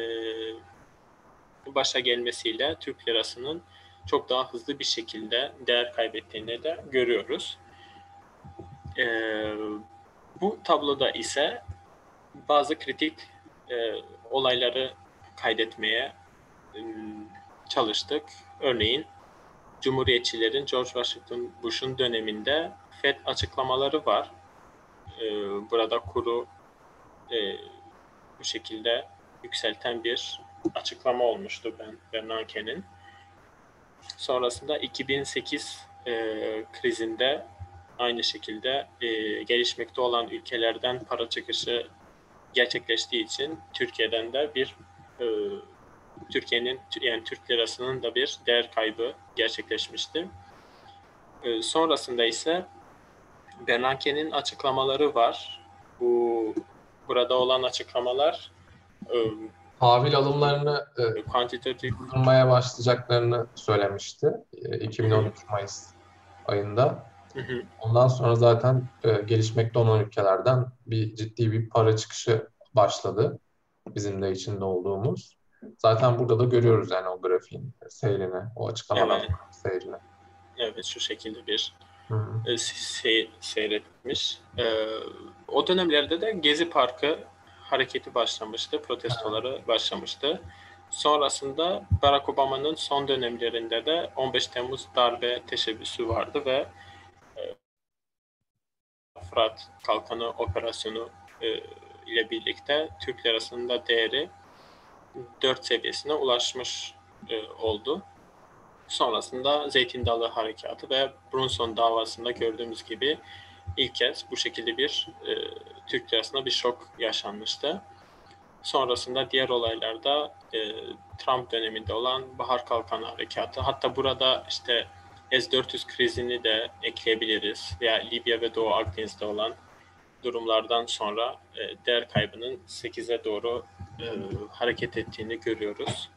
başa gelmesiyle Türk lirasının çok daha hızlı bir şekilde değer kaybettiğini de görüyoruz. Bu tabloda ise bazı kritik olayları kaydetmeye çalıştık. Örneğin Cumhuriyetçilerin George Washington Bush'un döneminde FED açıklamaları var. Burada kuru bu şekilde yükselten bir açıklama olmuştu Bernanke'nin. Sonrasında 2008 krizinde aynı şekilde gelişmekte olan ülkelerden para çıkışı gerçekleştiği için Türkiye'den de Türkiye'nin yani Türk lirasının da bir değer kaybı gerçekleşmişti. Sonrasında ise Bernanke'nin açıklamaları var. Burada olan açıklamalar Tahvil alımlarını quantitative durdurmaya başlayacaklarını söylemişti 2013 Mayıs ayında. Ondan sonra zaten gelişmekte olan ülkelerden ciddi bir para çıkışı başladı. Bizim de içinde olduğumuz. Zaten burada da görüyoruz yani o grafiğin seyrini, o açıklamadan Evet. sonra seyrini. Evet, şu şekilde bir Hı. seyretmiş. O dönemlerde de Gezi Parkı hareketi başlamıştı, protestoları başlamıştı. Sonrasında Barack Obama'nın son dönemlerinde de 15 Temmuz darbe teşebbüsü vardı ve Fırat Kalkanı operasyonu ile birlikte Türk lirasının da değeri 4 seviyesine ulaşmış oldu. Sonrasında Zeytin Dalı Harekatı ve Brunson davasında gördüğümüz gibi ilk kez bu şekilde bir Türk lirasına bir şok yaşanmıştı. Sonrasında diğer olaylarda Trump döneminde olan Bahar Kalkanı Harekatı, hatta burada işte S-400 krizini de ekleyebiliriz veya Libya ve Doğu Akdeniz'de olan durumlardan sonra değer kaybının 8'e doğru hareket ettiğini görüyoruz.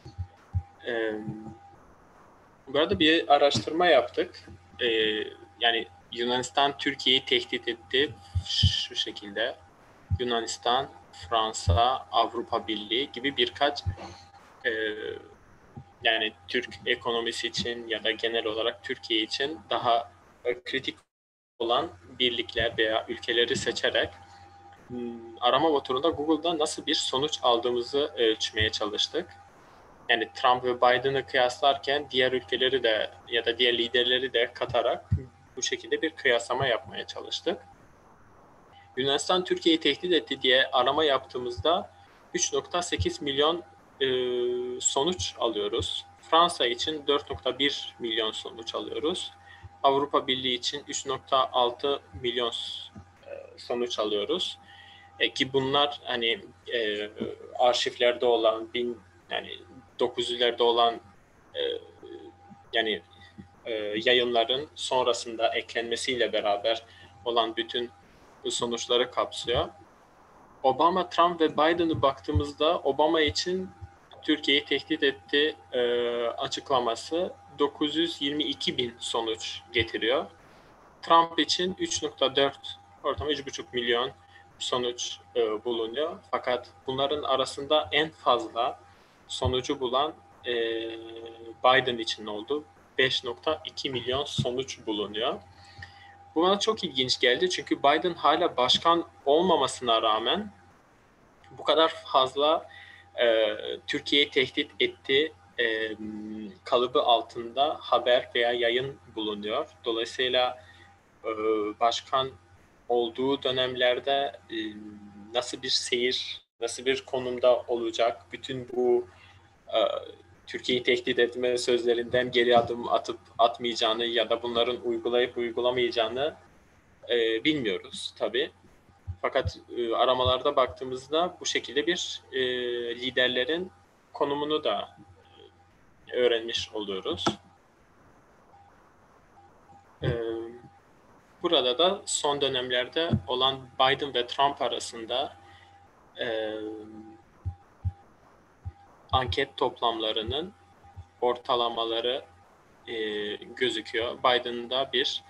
Bu arada bir araştırma yaptık. Yani Yunanistan Türkiye'yi tehdit etti şu şekilde. Yunanistan, Fransa, Avrupa Birliği gibi birkaç yani Türk ekonomisi için ya da genel olarak Türkiye için daha kritik olan birlikler veya ülkeleri seçerek arama motorunda Google'da nasıl bir sonuç aldığımızı ölçmeye çalıştık. Yani Trump ve Biden'ı kıyaslarken diğer ülkeleri de ya da diğer liderleri de katarak bu şekilde bir kıyaslama yapmaya çalıştık. Yunanistan Türkiye'yi tehdit etti diye arama yaptığımızda 3.8 milyon sonuç alıyoruz. Fransa için 4.1 milyon sonuç alıyoruz. Avrupa Birliği için 3.6 milyon sonuç alıyoruz. Ki bunlar hani arşivlerde olan yani 900'lerde olan yani yayınların sonrasında eklenmesiyle beraber olan bütün bu sonuçları kapsıyor. Obama, Trump ve Biden'ı baktığımızda Obama için Türkiye'yi tehdit etti açıklaması 922 bin sonuç getiriyor. Trump için 3.4 ortalama 3.5 milyon sonuç bulunuyor. Fakat bunların arasında en fazla sonucu bulan Biden için oldu. 5.2 milyon sonuç bulunuyor. Bu bana çok ilginç geldi çünkü Biden hala başkan olmamasına rağmen bu kadar fazla Türkiye'yi tehdit etti kalıbı altında haber veya yayın bulunuyor. Dolayısıyla başkan olduğu dönemlerde nasıl bir seyir, nasıl bir konumda olacak, bütün bu Türkiye'yi tehdit etme sözlerinden geri adım atıp atmayacağını ya da bunların uygulayıp uygulamayacağını bilmiyoruz tabii. Fakat aramalarda baktığımızda bu şekilde bir liderlerin konumunu da öğrenmiş oluyoruz. E, Burada da son dönemlerde olan Biden ve Trump arasında e, anket toplamlarının ortalamaları gözüküyor. Biden'da bir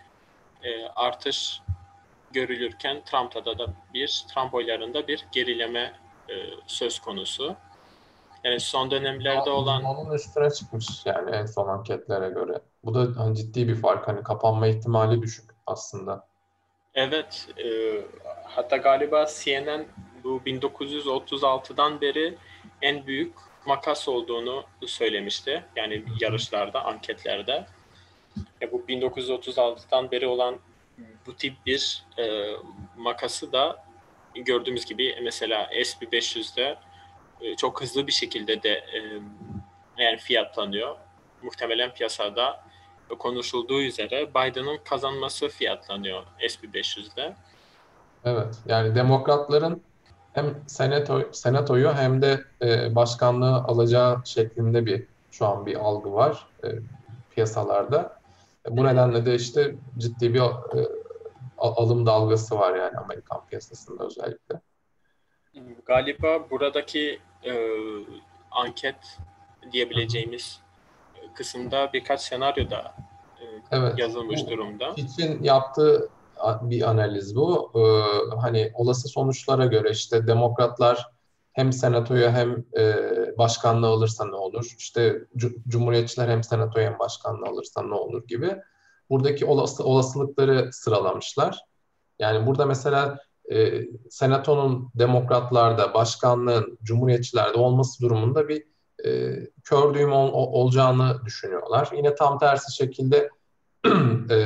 artış görülürken Trump oylarında bir gerileme söz konusu. Yani son dönemlerde olan Onun üstüne çıkmış yani en son anketlere göre. Bu da hani ciddi bir fark. Hani kapanma ihtimali düşük aslında. evet, hatta galiba CNN bu 1936'dan beri en büyük makas olduğunu söylemişti. Yani yarışlarda, anketlerde. Bu 1936'dan beri olan bu tip bir makası da gördüğümüz gibi mesela SP500'de çok hızlı bir şekilde de yani fiyatlanıyor. Muhtemelen piyasada konuşulduğu üzere Biden'ın kazanması fiyatlanıyor SP500'de. Evet. Yani demokratların hem senatoyu hem de başkanlığı alacağı şeklinde şu an bir algı var piyasalarda. Bu nedenle de işte ciddi bir alım dalgası var yani Amerikan piyasasında özellikle. Galiba buradaki anket diyebileceğimiz kısımda birkaç senaryo da Evet, yazılmış bu durumda. Fitch'in yaptığı bir analiz bu. Hani olası sonuçlara göre işte demokratlar hem senatoyu hem başkanlığı alırsa ne olur? İşte cumhuriyetçiler hem senatoyu hem başkanlığı alırsa ne olur gibi. Buradaki olasılıkları sıralamışlar. Yani burada mesela senatonun demokratlarda, başkanlığın cumhuriyetçilerde olması durumunda bir kör düğüm olacağını düşünüyorlar. Yine tam tersi şekilde e,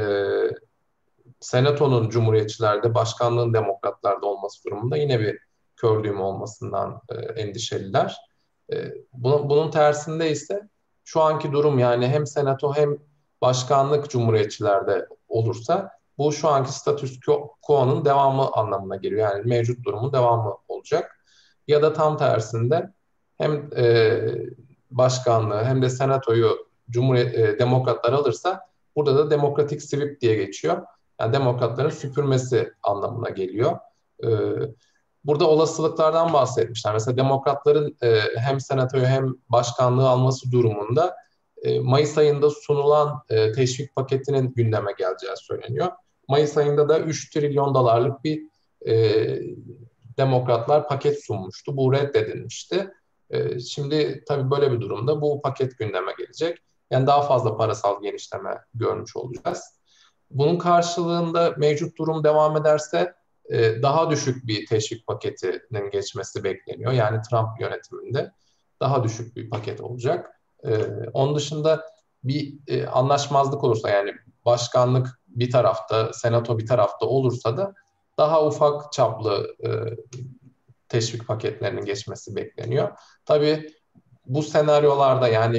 Senato'nun Cumhuriyetçilerde, başkanlığın Demokratlarda olması durumunda yine bir kör düğüm olmasından endişeliler. Bunun tersinde ise şu anki durum yani hem Senato hem başkanlık Cumhuriyetçilerde olursa bu şu anki statüs quo'nun devamı anlamına geliyor. Yani mevcut durumun devamı olacak. Ya da tam tersinde hem başkanlığı hem de senatoyu demokratlar alırsa burada da demokratik sweep diye geçiyor. Yani demokratların süpürmesi anlamına geliyor. Ee, Burada olasılıklardan bahsetmişler. Mesela demokratların hem senatoyu hem başkanlığı alması durumunda Mayıs ayında sunulan teşvik paketinin gündeme geleceği söyleniyor. Mayıs ayında da 3 trilyon dolarlık bir e, demokratlar paket sunmuştu. Bu reddedilmişti. Şimdi tabii böyle bir durumda bu paket gündeme gelecek. Yani daha fazla parasal genişleme görmüş olacağız. Bunun karşılığında mevcut durum devam ederse daha düşük bir teşvik paketinin geçmesi bekleniyor. Yani Trump yönetiminde daha düşük bir paket olacak. Onun dışında bir anlaşmazlık olursa yani başkanlık bir tarafta, senato bir tarafta olursa da daha ufak çaplı teşvik paketlerinin geçmesi bekleniyor. Tabii bu senaryolarda yani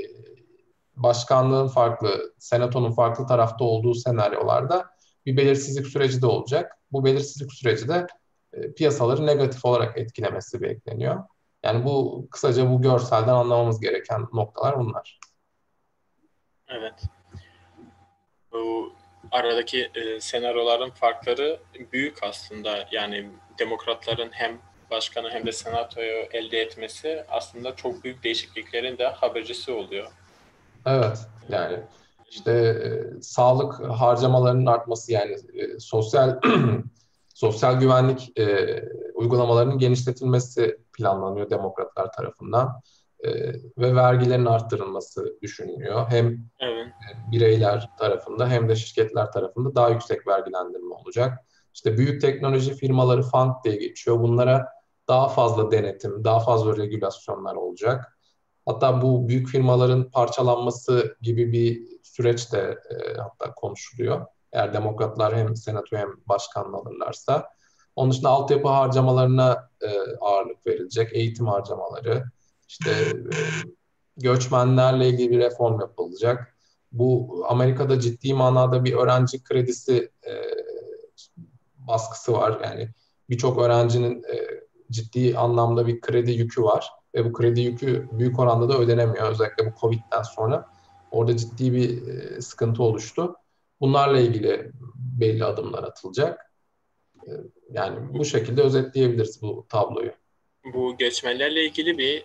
başkanlığın farklı, senatonun farklı tarafta olduğu senaryolarda bir belirsizlik süreci de olacak. Bu belirsizlik süreci de piyasaları negatif olarak etkilemesi bekleniyor. Yani bu kısaca bu görselden anlamamız gereken noktalar bunlar. Evet. Bu aradaki senaryoların farkları büyük aslında. Yani demokratların hem başkanı hem de senatoyu elde etmesi aslında çok büyük değişikliklerin de habercisi oluyor. Evet, yani işte sağlık harcamalarının artması yani sosyal sosyal güvenlik uygulamalarının genişletilmesi planlanıyor demokratlar tarafından. Ve vergilerin arttırılması düşünülüyor. Hem Evet. bireyler tarafında hem de şirketler tarafında daha yüksek vergilendirme olacak. İşte büyük teknoloji firmaları fund diye geçiyor. Bunlara daha fazla denetim, daha fazla regülasyonlar olacak. Hatta bu büyük firmaların parçalanması gibi bir süreç de hatta konuşuluyor. Eğer demokratlar hem senato hem başkanlığı alırlarsa. Onun dışında altyapı harcamalarına ağırlık verilecek. Eğitim harcamaları, işte göçmenlerle ilgili bir reform yapılacak. Bu Amerika'da ciddi manada bir öğrenci kredisi baskısı var. Yani birçok öğrencinin ciddi anlamda bir kredi yükü var ve bu kredi yükü büyük oranda da ödenemiyor. Özellikle bu Covid'den sonra orada ciddi bir sıkıntı oluştu. Bunlarla ilgili belli adımlar atılacak. Yani bu şekilde özetleyebiliriz bu tabloyu. Bu göçmenlerle ilgili bir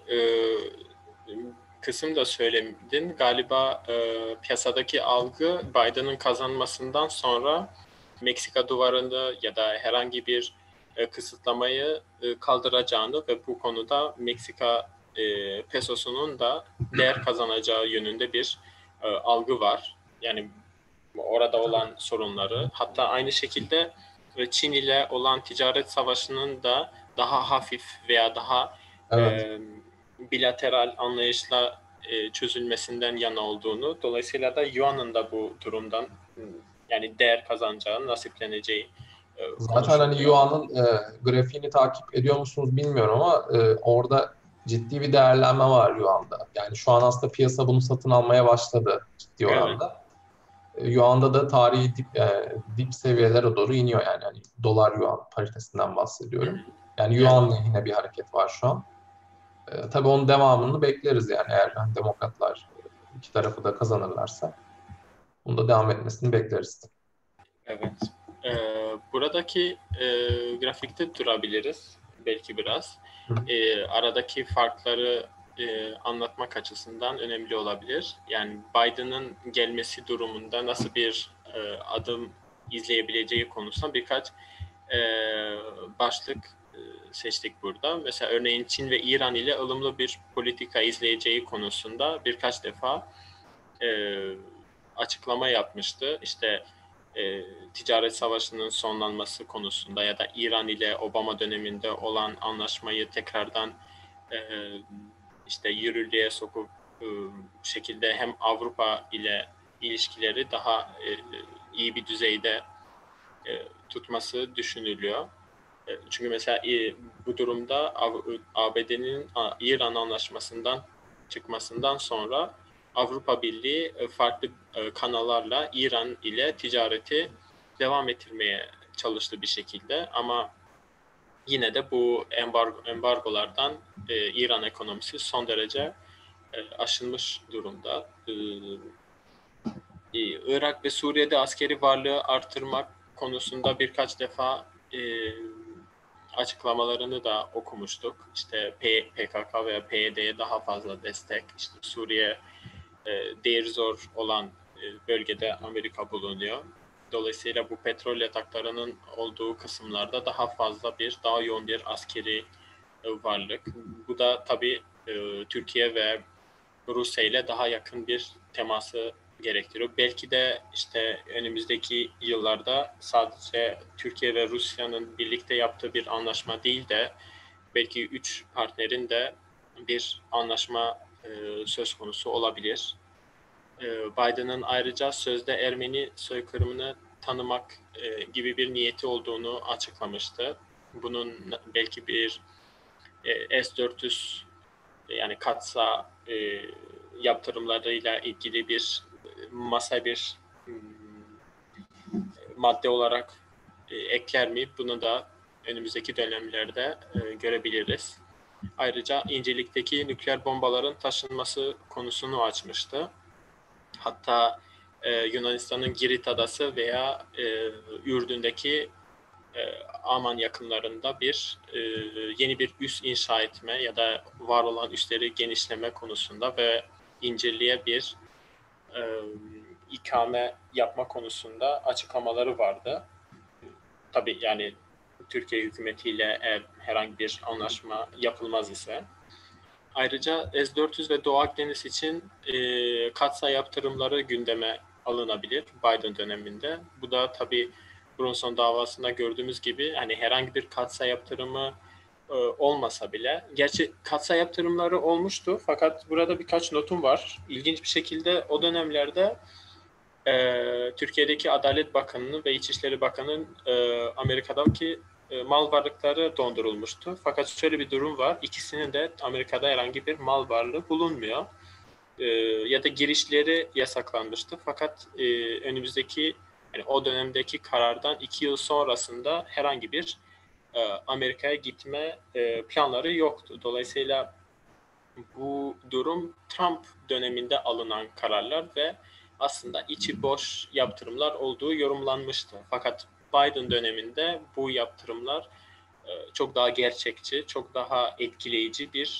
kısım da söyledin. Galiba piyasadaki algı Biden'ın kazanmasından sonra Meksika duvarını ya da herhangi bir kısıtlamayı kaldıracağını ve bu konuda Meksika pesosunun da değer kazanacağı yönünde bir algı var. Yani orada olan sorunları, hatta aynı şekilde Çin ile olan ticaret savaşının da daha hafif veya daha Evet. bilateral anlayışla çözülmesinden yana olduğunu, dolayısıyla da Yuan'ın da bu durumdan yani değer kazanacağı, nasipleneceği Zaten hani konuşuluyor. Yuan'ın grafiğini takip ediyor musunuz bilmiyorum ama orada ciddi bir değerlenme var Yuan'da. Yani şu an aslında piyasa bunu satın almaya başladı ciddi Evet. oranda. Yuan'da da tarihi dip seviyelere doğru iniyor yani. Hani dolar yuan paritesinden bahsediyorum. Yani Evet. yuan lehine bir hareket var şu an. Tabii onun devamını bekleriz yani eğer hani demokratlar iki tarafı da kazanırlarsa. Bunun da devam etmesini bekleriz. Evet. Buradaki grafikte durabiliriz belki biraz. Hı. Aradaki farkları anlatmak açısından önemli olabilir. Yani Biden'ın gelmesi durumunda nasıl bir adım izleyebileceği konusunda birkaç e, başlık seçtik burada. Mesela örneğin Çin ve İran ile ılımlı bir politika izleyeceği konusunda birkaç defa e, açıklama yapmıştı. İşte ticaret savaşının sonlanması konusunda ya da İran ile Obama döneminde olan anlaşmayı tekrardan e, işte yürürlüğe sokup bu şekilde hem Avrupa ile ilişkileri daha iyi bir düzeyde tutması düşünülüyor. Çünkü mesela bu durumda ABD'nin İran anlaşmasından çıkmasından sonra Avrupa Birliği farklı kanallarla İran ile ticareti devam ettirmeye çalıştı bir şekilde, ama yine de bu embargolardan İran ekonomisi son derece aşınmış durumda. Irak ve Suriye'de askeri varlığı artırmak konusunda birkaç defa açıklamalarını da okumuştuk. İşte PKK veya PYD'ye daha fazla destek, işte Suriye değeri zor olan bölgede Amerika bulunuyor. Dolayısıyla bu petrol yataklarının olduğu kısımlarda daha yoğun bir askeri varlık. Bu da tabii Türkiye ve Rusya ile daha yakın bir teması gerektiriyor. Belki de işte önümüzdeki yıllarda sadece Türkiye ve Rusya'nın birlikte yaptığı bir anlaşma değil de belki üç partnerin de bir anlaşma söz konusu olabilir. Biden'ın ayrıca sözde Ermeni soykırımını tanımak gibi bir niyeti olduğunu açıklamıştı. Bunun belki bir S-400 yani katsa yaptırımlarıyla ilgili bir bir madde olarak ekler mi? Bunu da önümüzdeki dönemlerde görebiliriz. Ayrıca İncirlik'teki nükleer bombaların taşınması konusunu açmıştı. Hatta Yunanistan'ın Girit adası veya Ürdün'deki Aman yakınlarında yeni bir üs inşa etme ya da var olan üsleri genişleme konusunda ve İncirli'ye bir e, ikame yapma konusunda açıklamaları vardı. Tabii yani Türkiye hükümetiyle eğer herhangi bir anlaşma yapılmaz ise. Ayrıca S-400 ve Doğu Akdeniz için katsayı yaptırımları gündeme alınabilir Biden döneminde. Bu da tabii Brunson davasında gördüğümüz gibi hani herhangi bir katsayı yaptırımı olmasa bile. Gerçi katsayı yaptırımları olmuştu, fakat burada birkaç notum var. İlginç bir şekilde o dönemlerde Türkiye'deki Adalet Bakanı'nın ve İçişleri Bakanı'nın Amerika'daki mal varlıkları dondurulmuştu. Fakat şöyle bir durum var. İkisinin de Amerika'da herhangi bir mal varlığı bulunmuyor. Ya da girişleri yasaklanmıştı. Fakat önümüzdeki yani o dönemdeki karardan 2 yıl sonrasında herhangi bir Amerika'ya gitme planları yoktu. Dolayısıyla bu durum Trump döneminde alınan kararlar ve aslında içi boş yaptırımlar olduğu yorumlanmıştı. Fakat Biden döneminde bu yaptırımlar çok daha gerçekçi, çok daha etkileyici bir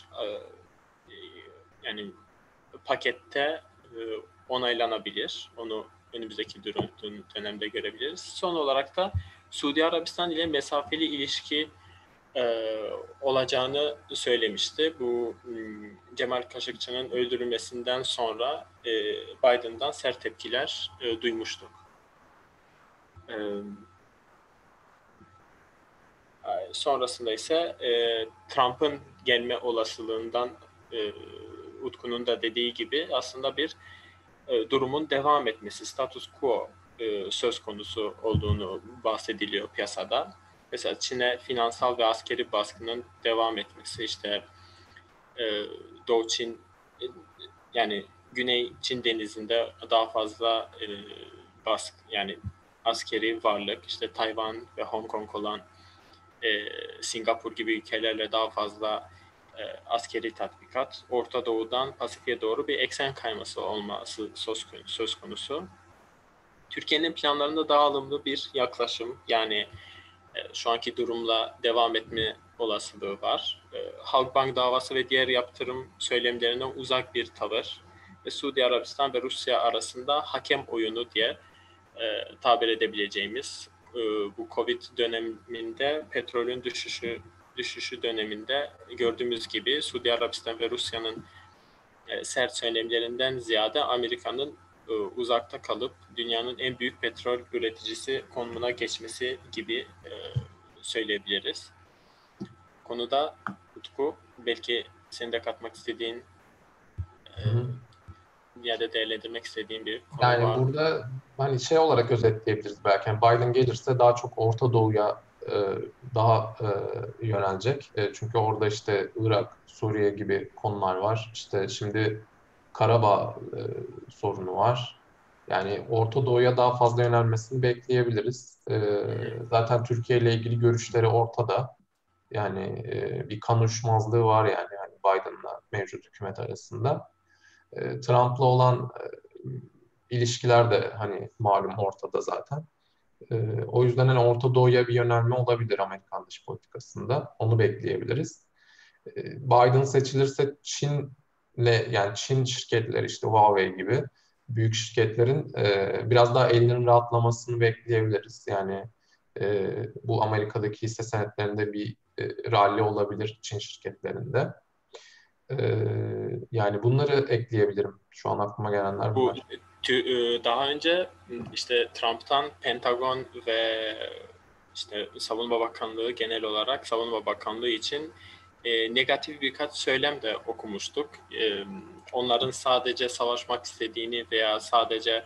yani pakette onaylanabilir. Onu önümüzdeki dönemde görebiliriz. Son olarak da Suudi Arabistan ile mesafeli ilişki olacağını söylemişti. Bu Cemal Kaşıkçı'nın öldürülmesinden sonra Biden'dan sert tepkiler duymuştuk. Sonrasında ise Trump'ın gelme olasılığından Utku'nun da dediği gibi aslında bir durumun devam etmesi, status quo söz konusu olduğunu bahsediliyor piyasada. Mesela Çin'e finansal ve askeri baskının devam etmesi, işte Doğu Çin, yani Güney Çin denizinde daha fazla baskı, yani askeri varlık, işte Tayvan ve Hong Kong olan Singapur gibi ülkelerle daha fazla askeri tatbikat, Orta Doğu'dan Pasifik'e doğru bir eksen kayması olması söz konusu. Türkiye'nin planlarında daha ılımlı bir yaklaşım, yani şu anki durumla devam etme olasılığı var. Halkbank davası ve diğer yaptırım söylemlerinden uzak bir tavır ve Suudi Arabistan ve Rusya arasında hakem oyunu diye tabir edebileceğimiz bu Covid döneminde, petrolün düşüşü döneminde gördüğümüz gibi Suudi Arabistan ve Rusya'nın sert söylemlerinden ziyade Amerika'nın uzakta kalıp dünyanın en büyük petrol üreticisi konumuna geçmesi gibi söyleyebiliriz. Konuda Utku, belki senin de katmak istediğin ya da değerlendirmek istediğin bir konu Yani var mı? burada hani şey olarak özetleyebiliriz belki. Yani Biden gelirse daha çok Orta Doğu'ya daha yönelecek. Çünkü orada işte Irak, Suriye gibi konular var. İşte şimdi Karabağ sorunu var. Yani Orta Doğu'ya daha fazla yönelmesini bekleyebiliriz. Zaten Türkiye ile ilgili görüşleri ortada. Yani bir kan uyuşmazlığı var yani Biden'la mevcut hükümet arasında. Trump'la olan ilişkiler de hani malum ortada zaten. O yüzden hani Orta Doğu'ya bir yönelme olabilir Amerikan dış politikasında. Onu bekleyebiliriz. Biden seçilirse Çin'le, yani Çin şirketleri işte Huawei gibi büyük şirketlerin biraz daha elinin rahatlamasını bekleyebiliriz. Yani bu Amerika'daki hisse senetlerinde bir rally olabilir Çin şirketlerinde. Yani bunları ekleyebilirim. Şu an aklıma gelenler Bu bunlar. daha önce işte Trump'tan Pentagon ve işte Savunma Bakanlığı, genel olarak Savunma Bakanlığı için negatif birkaç söylem de okumuştuk. Onların sadece savaşmak istediğini veya sadece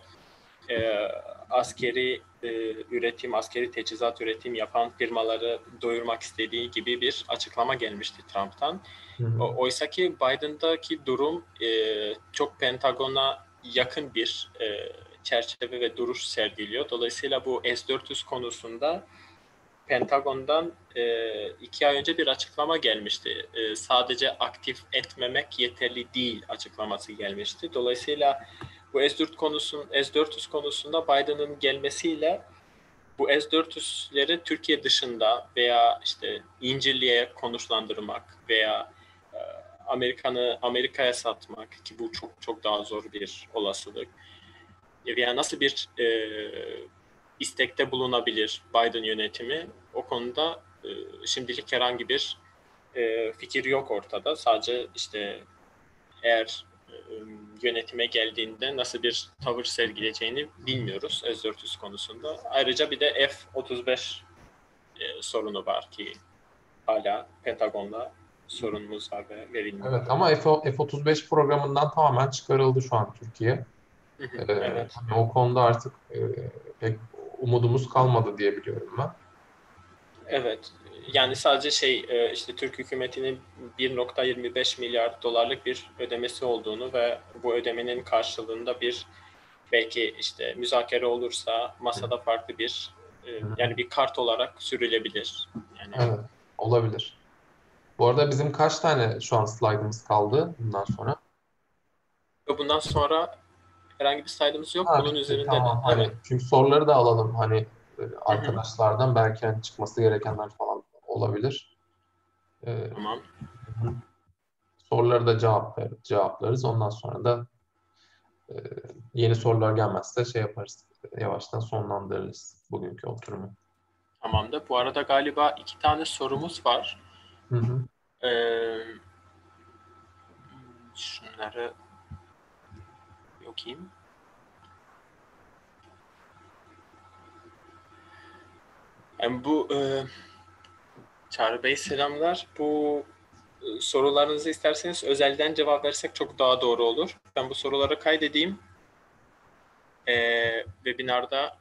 askeri üretim, askeri teçhizat üretim yapan firmaları doyurmak istediği gibi bir açıklama gelmişti Trump'tan. Hı hı. Oysa ki Biden'daki durum çok Pentagon'a yakın bir çerçeve ve duruş sergiliyor. Dolayısıyla bu S-400 konusunda Pentagon'dan 2 ay önce bir açıklama gelmişti. Sadece aktif etmemek yeterli değil açıklaması gelmişti. Dolayısıyla bu S-400 konusunda Biden'ın gelmesiyle bu S-400'leri Türkiye dışında veya işte İncirli'ye konuşlandırmak veya Amerika'ya satmak, ki bu çok çok daha zor bir olasılık. Veya nasıl bir istekte bulunabilir Biden yönetimi, o konuda şimdilik herhangi bir fikir yok ortada. Sadece işte eğer yönetime geldiğinde nasıl bir tavır sergileyeceğini bilmiyoruz S-400 konusunda. Ayrıca bir de F-35 sorunu var ki hala Pentagon'la sorunumuz var ve verilmiyor. Evet ama F-35 programından tamamen çıkarıldı şu an Türkiye. Evet. Hani o konuda artık pek umudumuz kalmadı diye biliyorum ben. Evet. Yani sadece işte Türk hükümetinin 1,25 milyar dolarlık bir ödemesi olduğunu ve bu ödemenin karşılığında bir, belki işte müzakere olursa masada farklı bir yani bir kart olarak sürülebilir. Yani Evet, olabilir. Bu arada bizim kaç tane şu an slide'ımız kaldı bundan sonra? bundan sonra herhangi bir slaydımız yok. Ha Bunun bitti. üzerinde de Tamam. evet. Hani çünkü soruları da alalım. Hani Hı hı. arkadaşlardan belki hani çıkması gerekenler falan olabilir. E, Tamam. hı hı. Soruları da cevaplarız. Ondan sonra da e, yeni sorular gelmezse şey yaparız. Yavaştan sonlandırırız bugünkü oturumu. Tamamdır. Bu arada galiba 2 tane sorumuz var. Hı hı. Ee, şunları okuyayım. Yani bu Çağrı Bey selamlar. Bu sorularınızı isterseniz özelden cevap versek çok daha doğru olur. Ben bu soruları kaydedeyim. Webinarda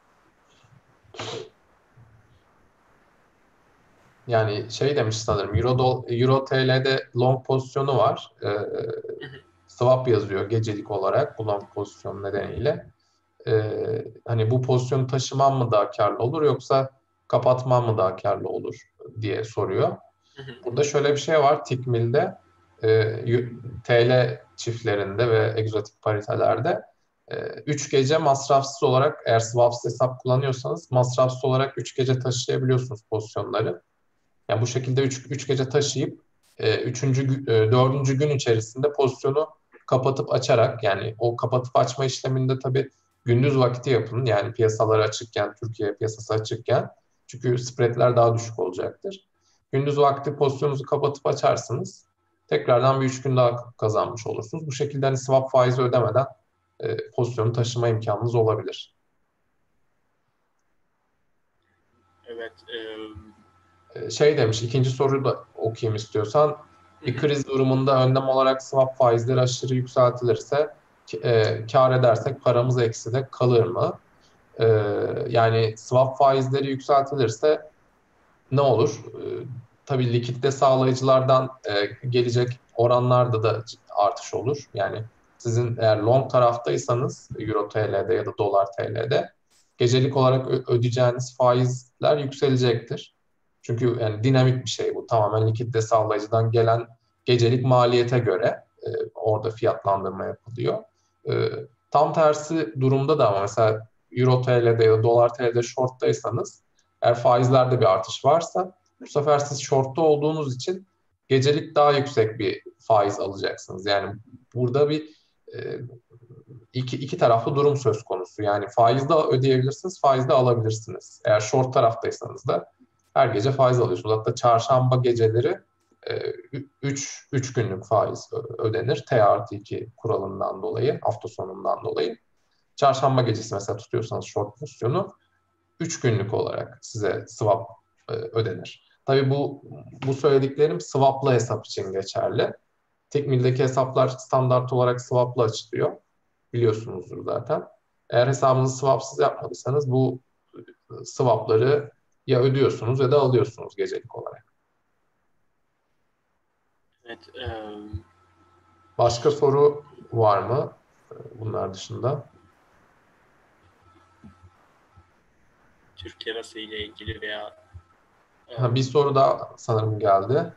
Yani şey demiş sanırım Euro TL'de long pozisyonu var. Swap yazıyor gecelik olarak bu long pozisyon nedeniyle. Hani bu pozisyonu taşımam mı daha karlı olur yoksa kapatmam mı daha karlı olur diye soruyor. hı hı, Burada şöyle bir şey var Tikmil'de TL çiftlerinde ve egzotik paritelerde 3 gece masrafsız olarak eğer swaps hesap kullanıyorsanız masrafsız olarak 3 gece taşıyabiliyorsunuz pozisyonları. Yani bu şekilde 3 gece taşıyıp 4. gün içerisinde pozisyonu kapatıp açarak yani o kapatıp açma işleminde tabii gündüz vakti yapın. Yani piyasalar açıkken, Türkiye piyasası açıkken çünkü spreadler daha düşük olacaktır. Gündüz vakti pozisyonunuzu kapatıp açarsınız. Tekrardan bir 3 gün daha kazanmış olursunuz. Bu şekilde hani swap faizi ödemeden pozisyonu taşıma imkanınız olabilir. evet. Şey demiş, ikinci soruyu da okuyayım istiyorsan. Hı Bir hı, kriz durumunda önlem olarak swap faizleri aşırı yükseltilirse kar edersek paramız ekside kalır mı? E, Yani swap faizleri yükseltilirse ne olur? Tabii likitte sağlayıcılardan gelecek oranlarda da artış olur. Yani sizin eğer long taraftaysanız Euro TL'de ya da Dolar TL'de gecelik olarak ödeyeceğiniz faizler yükselecektir. Çünkü yani dinamik bir şey bu. Tamamen likitte sağlayıcıdan gelen gecelik maliyete göre orada fiyatlandırma yapılıyor. E, Tam tersi durumda da ama mesela Euro TL'de ya da Dolar TL'de shorttaysanız eğer faizlerde bir artış varsa bu sefer siz shortta olduğunuz için gecelik daha yüksek bir faiz alacaksınız. Yani burada bir e, iki taraflı durum söz konusu. Yani faiz de ödeyebilirsiniz, faiz de alabilirsiniz. Eğer short taraftaysanız da her gece faiz alıyorsunuz. Hatta çarşamba geceleri 3 günlük faiz ödenir. T artı 2 kuralından dolayı, hafta sonundan dolayı. Çarşamba gecesi mesela tutuyorsanız short pozisyonu 3 günlük olarak size swap ödenir. Tabii bu söylediklerim swaplı hesap için geçerli. Tekmil'deki hesaplar standart olarak swaplı açılıyor. Biliyorsunuzdur zaten. Eğer hesabınızı swapsız yapmadıysanız bu swapları ya ödüyorsunuz ya da alıyorsunuz gecelik olarak. evet. Başka soru var mı bunlar dışında? Türk lirası ile ilgili veya Ha, bir soru daha sanırım geldi.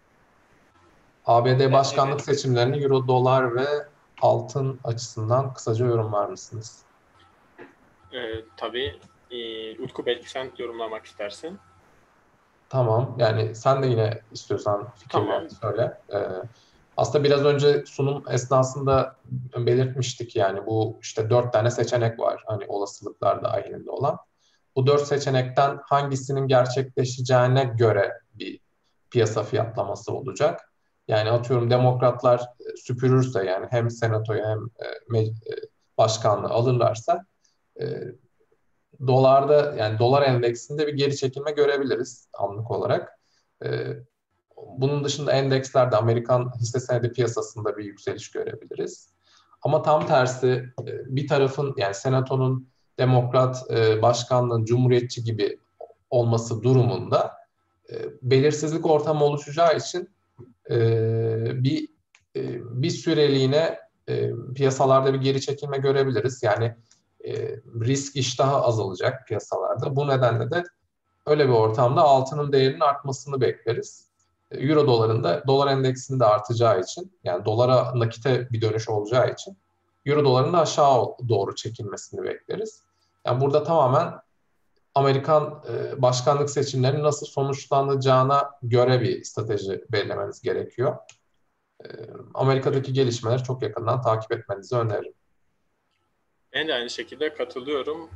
ABD evet. başkanlık seçimlerini Euro, dolar ve altın açısından kısaca yorumlar mısınız? Tabii. Utku, belki sen yorumlamak istersin. Tamam. Yani sen de yine istiyorsan Tamam. fikirlerini söyle. Aslında biraz önce sunum esnasında belirtmiştik yani bu işte 4 tane seçenek var. Hani olasılıklar dahilinde olan. Bu 4 seçenekten hangisinin gerçekleşeceğine göre bir piyasa fiyatlaması olacak. Yani atıyorum demokratlar süpürürse yani hem senatoyu hem başkanlığı alırlarsa e, dolarda yani dolar endeksinde bir geri çekilme görebiliriz anlık olarak. Ee, Bunun dışında endekslerde Amerikan hisse senedi piyasasında bir yükseliş görebiliriz. Ama tam tersi bir tarafın yani senatonun demokrat başkanlığın cumhuriyetçi gibi olması durumunda belirsizlik ortamı oluşacağı için e, bir bir süreliğine piyasalarda bir geri çekilme görebiliriz. Yani e, risk iştahı azalacak piyasalarda. Bu nedenle de öyle bir ortamda altının değerinin artmasını bekleriz. Euro doların da dolar endeksinin de artacağı için yani dolara nakite bir dönüş olacağı için Euro doların da aşağı doğru çekilmesini bekleriz. Yani burada tamamen Amerikan başkanlık seçimlerinin nasıl sonuçlanacağına göre bir strateji belirlemeniz gerekiyor. E, Amerika'daki gelişmeleri çok yakından takip etmenizi öneririm. Ben de aynı şekilde katılıyorum.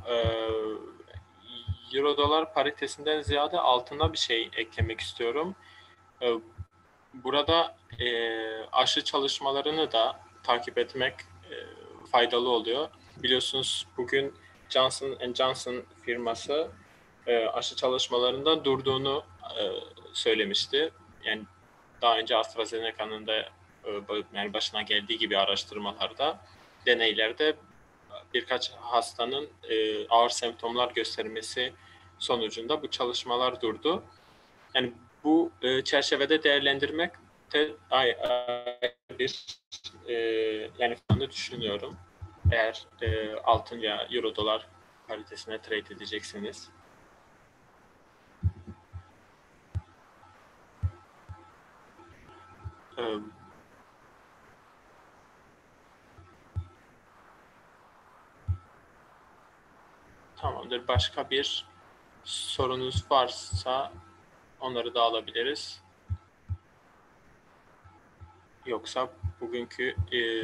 Euro dolar paritesinden ziyade altına bir şey eklemek istiyorum. Burada aşı çalışmalarını da takip etmek faydalı oluyor. Biliyorsunuz bugün Johnson Johnson firması aşı çalışmalarında durduğunu söylemişti. Yani daha önce AstraZeneca'nın da yani başına geldiği gibi araştırmalarda, deneylerde birkaç hastanın ağır semptomlar göstermesi sonucunda bu çalışmalar durdu. Yani bu çerçevede değerlendirmek de bir yani falan düşünüyorum. Eğer altın ya euro dolar paritesine trade edeceksiniz. Tamamdır. Başka bir sorunuz varsa onları da alabiliriz. Yoksa bugünkü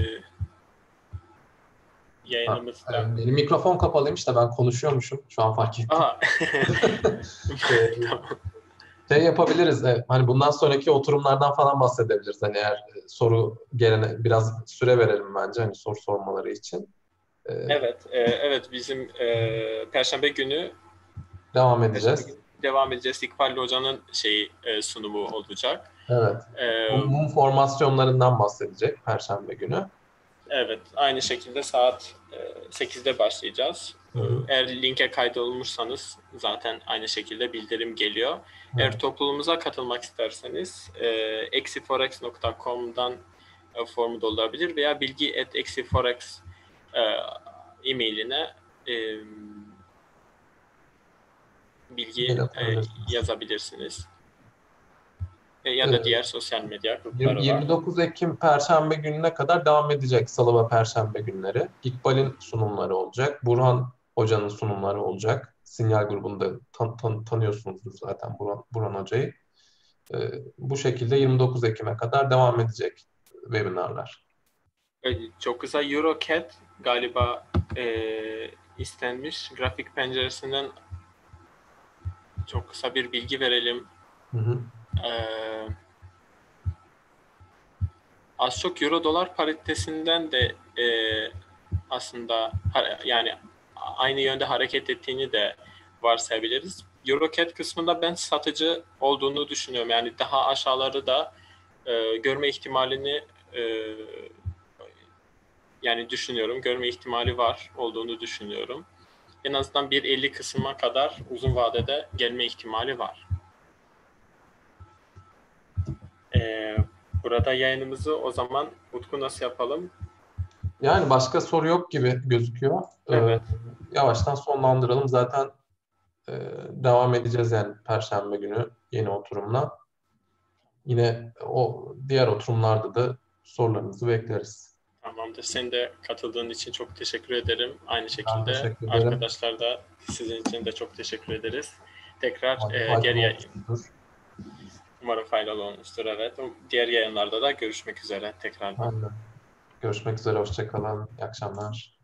yayınımızda... Benim mikrofon kapalıymış da ben konuşuyormuşum. Şu an fark ettim. Aha. Tamam. Şey yapabiliriz. Hani bundan sonraki oturumlardan falan bahsedebiliriz. Hani eğer soru gelene biraz süre verelim bence hani soru sormaları için. Evet, bizim Perşembe günü Devam edeceğiz. devam edeceğiz. İkbal Hoca'nın sunumu olacak. Evet. E, Mum formasyonlarından bahsedecek Perşembe günü. evet, aynı şekilde saat 8'de başlayacağız. Hı-hı. Eğer linke kaydolmuşsanız zaten aynı şekilde bildirim geliyor. Evet. Eğer topluluğumuza katılmak isterseniz eksiforex.com'dan formu doldurabilir veya bilgi@eksiforex e-mailine bilgi yazabilirsiniz. Ya da diğer sosyal medya grupları var. 29 Ekim Perşembe gününe kadar devam edecek Salı ve Perşembe günleri. İkbal'in sunumları olacak. Burhan Hoca'nın sunumları olacak. Sinyal grubunda tanıyorsunuzdur zaten Burhan Hoca'yı. Bu şekilde 29 Ekim'e kadar devam edecek webinarlar. Çok kısa EuroCAD galiba istenmiş. Grafik penceresinden çok kısa bir bilgi verelim. Hı. Az çok euro dolar paritesinden de aslında yani aynı yönde hareket ettiğini de varsayabiliriz. EuroCAD kısmında ben satıcı olduğunu düşünüyorum. Yani daha aşağıları da görme ihtimalini yani düşünüyorum. Görme ihtimali olduğunu düşünüyorum. En azından 1.50 kısma kadar uzun vadede gelme ihtimali var. Burada yayınımızı o zaman Utku nasıl yapalım? Yani başka soru yok gibi gözüküyor. Evet. Yavaştan sonlandıralım. Zaten devam edeceğiz yani Perşembe günü yeni oturumla. Yine o diğer oturumlarda da sorularınızı bekleriz. Tamamdır. Sen de katıldığın için çok teşekkür ederim. Aynı şekilde teşekkür ederim. arkadaşlar da sizin için de çok teşekkür ederiz. Tekrar diğer umarım faydalı olmuştur. Evet. Diğer yayınlarda da görüşmek üzere tekrar. Görüşmek üzere. Hoşça kalın. İyi akşamlar.